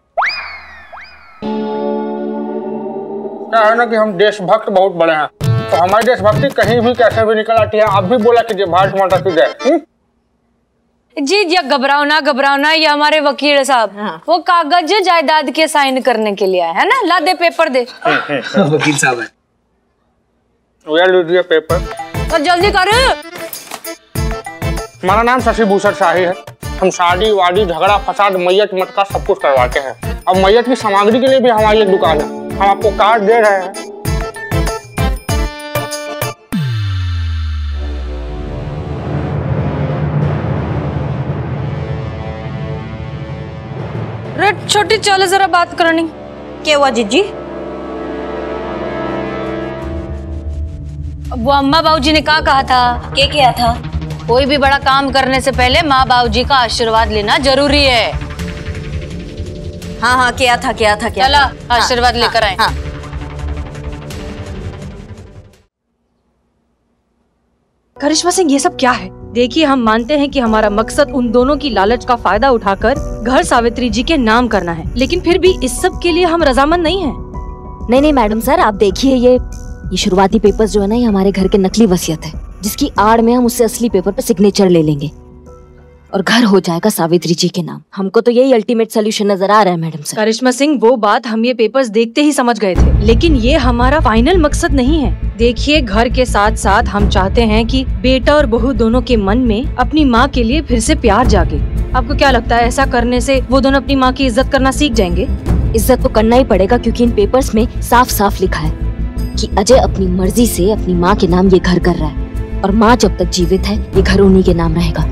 Speaker 12: क्या है ना कि हम देशभक्त बहुत बड़े हैं, तो हमारी देशभक्ति कहीं भी कैसे भी निकल आती है। आप भी बोला कीजिए भारत माता की जय।
Speaker 6: जी जी घबराओ ना घबराओ ना, ये हमारे वकील साहब हाँ। वो कागज जायदाद के साइन करने के लिए आए है ना। ला दे पेपर दे।
Speaker 19: वकील साहब है।
Speaker 4: लीजिए पेपर।
Speaker 6: तो जल्दी कर।
Speaker 4: हमारा नाम शशि भूषण शाही है। हम शादी वादी झगड़ा फसाद मैयत मटका सब कुछ करवाते हैं। अब मैयत की सामग्री के लिए भी हमारी एक दुकान है। हम आपको कार्ड दे रहे हैं।
Speaker 6: रेड छोटी चलो जरा बात करनी।
Speaker 7: क्या हुआ जीजी?
Speaker 6: वो अम्मा बाबूजी ने क्या कहा था?
Speaker 7: क्या किया था?
Speaker 6: कोई भी बड़ा काम करने से पहले माँ बाबूजी का आशीर्वाद लेना जरूरी है।
Speaker 7: हाँ हाँ क्या था क्या था क्या?
Speaker 6: चला आशीर्वाद
Speaker 7: हाँ,
Speaker 6: लेकर आए।
Speaker 7: हाँ,
Speaker 22: करिश्मा सिंह, ये सब क्या है? देखिए, हम मानते हैं कि हमारा मकसद उन दोनों की लालच का फायदा उठाकर घर सावित्री जी के नाम करना है, लेकिन फिर भी इस सब के लिए हम रजामंद नहीं हैं।
Speaker 23: नहीं नहीं मैडम सर, आप देखिए ये ये शुरुआती पेपर्स जो है ना, ये हमारे घर के नकली वसीयत है, जिसकी आड़ में हम उससे असली पेपर पे सिग्नेचर ले लेंगे और घर हो जाएगा सावित्री जी के नाम। हमको तो यही अल्टीमेट सोल्यूशन नजर आ रहा है मैडम सर।
Speaker 22: करिश्मा सिंह, वो बात हम ये पेपर्स देखते ही समझ गए थे, लेकिन ये हमारा फाइनल मकसद नहीं है। देखिए, घर के साथ साथ हम चाहते हैं कि बेटा और बहू दोनों के मन में अपनी माँ के लिए फिर से प्यार जागे। आपको क्या लगता है, ऐसा करने से वो दोनों अपनी माँ की इज्जत करना सीख जाएंगे?
Speaker 23: इज्जत तो करना ही पड़ेगा, क्योंकि इन पेपर्स में साफ साफ लिखा है कि अजय अपनी मर्जी से अपनी माँ के नाम ये घर कर रहा है और माँ जब तक जीवित है ये घर उन्हीं के नाम रहेगा।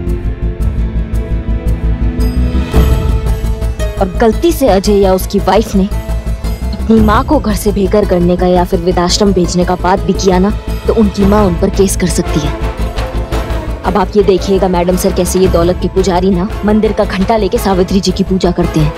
Speaker 23: और गलती से अजय या उसकी वाइफ ने अपनी माँ को घर से बेघर करने का या फिर वृद्धाश्रम भेजने का बात भी किया ना, तो उनकी माँ उन पर केस कर सकती है। अब आप ये देखिएगा मैडम सर, कैसे ये दौलत के पुजारी ना मंदिर का घंटा लेके सावित्री जी की पूजा करते हैं।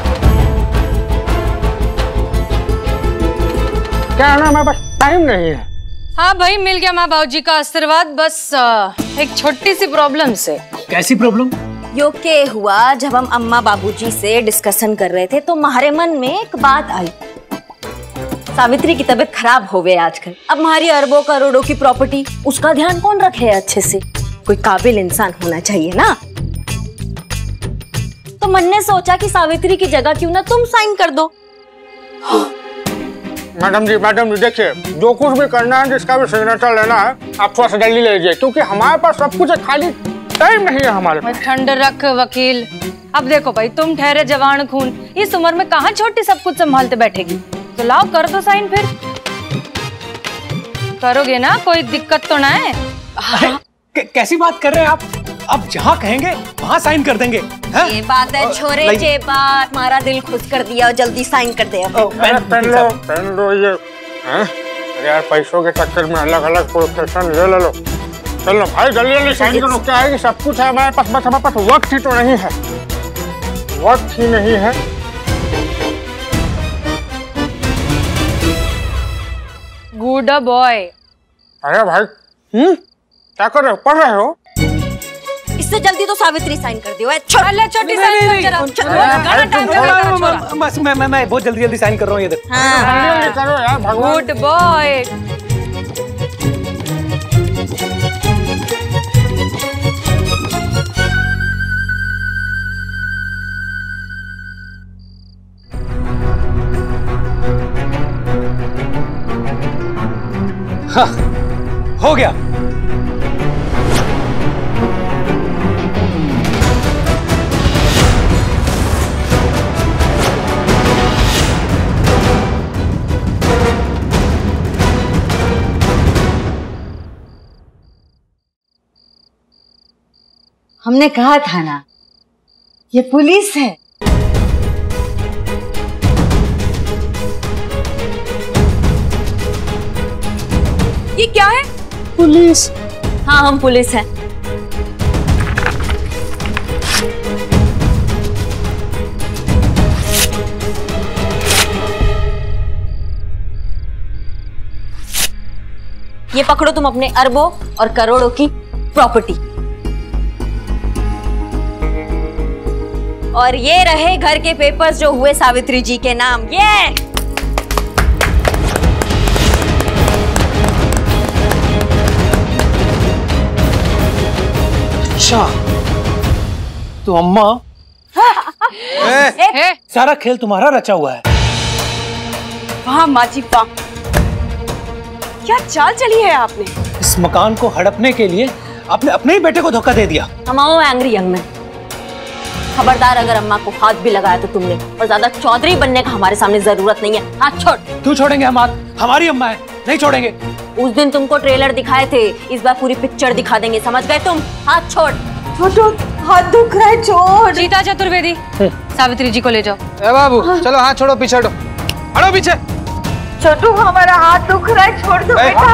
Speaker 4: क्या ना, मैं बस टाइम नहीं है।
Speaker 6: हाँ भाई, मिल गया माँ बाबूजी का आशीर्वाद, बस एक छोटी सी प्रॉब्लम से।
Speaker 19: कैसी प्रॉब्लम?
Speaker 7: यो के हुआ, जब हम अम्मा बाबूजी से डिस्कशन कर रहे थे तो हमारे मन में एक बात आई। सावित्री की तबीयत खराब हो गई आजकल। अब हमारी अरबों करोड़ों की प्रॉपर्टी, उसका ध्यान कौन रखे अच्छे से? कोई काबिल इंसान होना चाहिए ना। तो मन ने सोचा कि सावित्री की जगह क्यों ना तुम साइन कर दो।
Speaker 4: मैडम जी, मैडम जी देखिए, जो कुछ भी करना है, जिसका भी सिग्नेचर लेना है, आप थोड़ा सा जल्दी ले लीजिए, क्योंकि हमारे पास सब कुछ है, खाली टाइम नहीं है हमारे पास।
Speaker 6: ठंड रख वकील। अब देखो भाई, तुम ठहरे जवान खून, इस उम्र में कहाँ छोटी सब कुछ संभालते बैठेगी। तो लाओ कर दो साइन, फिर करोगे ना, कोई दिक्कत तो ना है।
Speaker 19: हाँ। कैसी बात कर रहे हैं आप? अब जहाँ कहेंगे वहाँ साइन कर देंगे। है?
Speaker 7: ये बात है छोरे जे बात, हमारा दिल खुश कर दिया और जल्दी साइन कर दे।
Speaker 4: पेन लो, पेन लो ये। यार पैसों के चक्कर में अलग अलग प्रोफेशन ले लो। चलो भाई जल्दी जल्दी साइन करो। क्या है कि सब कुछ है हमारे पास, बस हमारे पास वक्त ही तो नहीं है, वक्त ही नहीं है।
Speaker 6: Good boy.
Speaker 4: अरे भाई, हम्म क्या कर रहे हो? पढ़ रहे हो?
Speaker 7: इससे जल्दी तो सावित्री साइन कर दियो।
Speaker 6: छोटी साइन
Speaker 19: बस मैं मैं मैं बहुत जल्दी जल्दी साइन कर रहा हूँ। ये देखो।
Speaker 4: हाँ, करो यार भगवान।
Speaker 6: Good boy.
Speaker 19: हाँ, हो गया।
Speaker 10: हमने कहा था ना, ये पुलिस है।
Speaker 14: ये क्या है?
Speaker 7: पुलिस। हाँ, हम पुलिस हैं। ये पकड़ो तुम अपने अरबों और करोड़ों की प्रॉपर्टी, और ये रहे घर के पेपर्स जो हुए सावित्री जी के नाम। ये
Speaker 19: अच्छा,
Speaker 11: तो अम्मा ए, ए, सारा खेल तुम्हारा रचा हुआ है।
Speaker 14: वाह माँ जी वाह, क्या चाल चली है आपने।
Speaker 11: इस मकान को हड़पने के लिए आपने अपने ही बेटे को धोखा दे दिया।
Speaker 7: हमाओ एंग्री यंग मैन, खबरदार अगर अम्मा को हाथ भी लगाया तो तुमने, और ज्यादा चौधरी बनने का हमारे सामने जरूरत नहीं है। हाथ छोड़।
Speaker 11: क्यों छोड़ेंगे हम हाथ? हमारी अम्मा है, नहीं छोड़ेंगे।
Speaker 7: उस दिन तुमको ट्रेलर दिखाए थे, इस बार पूरी पिक्चर दिखा देंगे, समझ गए तुम? हाथ छोड़।
Speaker 3: छोटू हाथ दुख रहा है, छोड़।
Speaker 22: सीता चतुर्वेदी सावित्री जी को ले जाओ।
Speaker 8: ए बाबू चलो हाथ छोड़ो, पीछे हटो, हटो पीछे।
Speaker 3: छोटू हमारा हाथ दुख रहा है, छोड़ दो बेटा।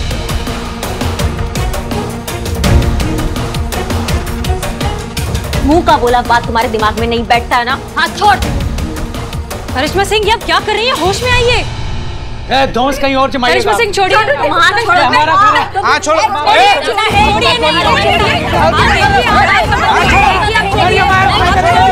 Speaker 7: मुंह का बोला बात तुम्हारे दिमाग में नहीं बैठता है ना? हाथ छोड़।
Speaker 22: करिश्मा सिंह ये आप क्या कर रही हैं? होश में आइए।
Speaker 11: ए दोस्त कहीं और जमाइएगा।
Speaker 22: करिश्मा सिंह छोड़िए।
Speaker 7: हाथ छोड़ो।
Speaker 11: हमारा घर है।
Speaker 8: हाथ छोड़ो।
Speaker 7: छोड़िए नहीं, छोड़िए नहीं।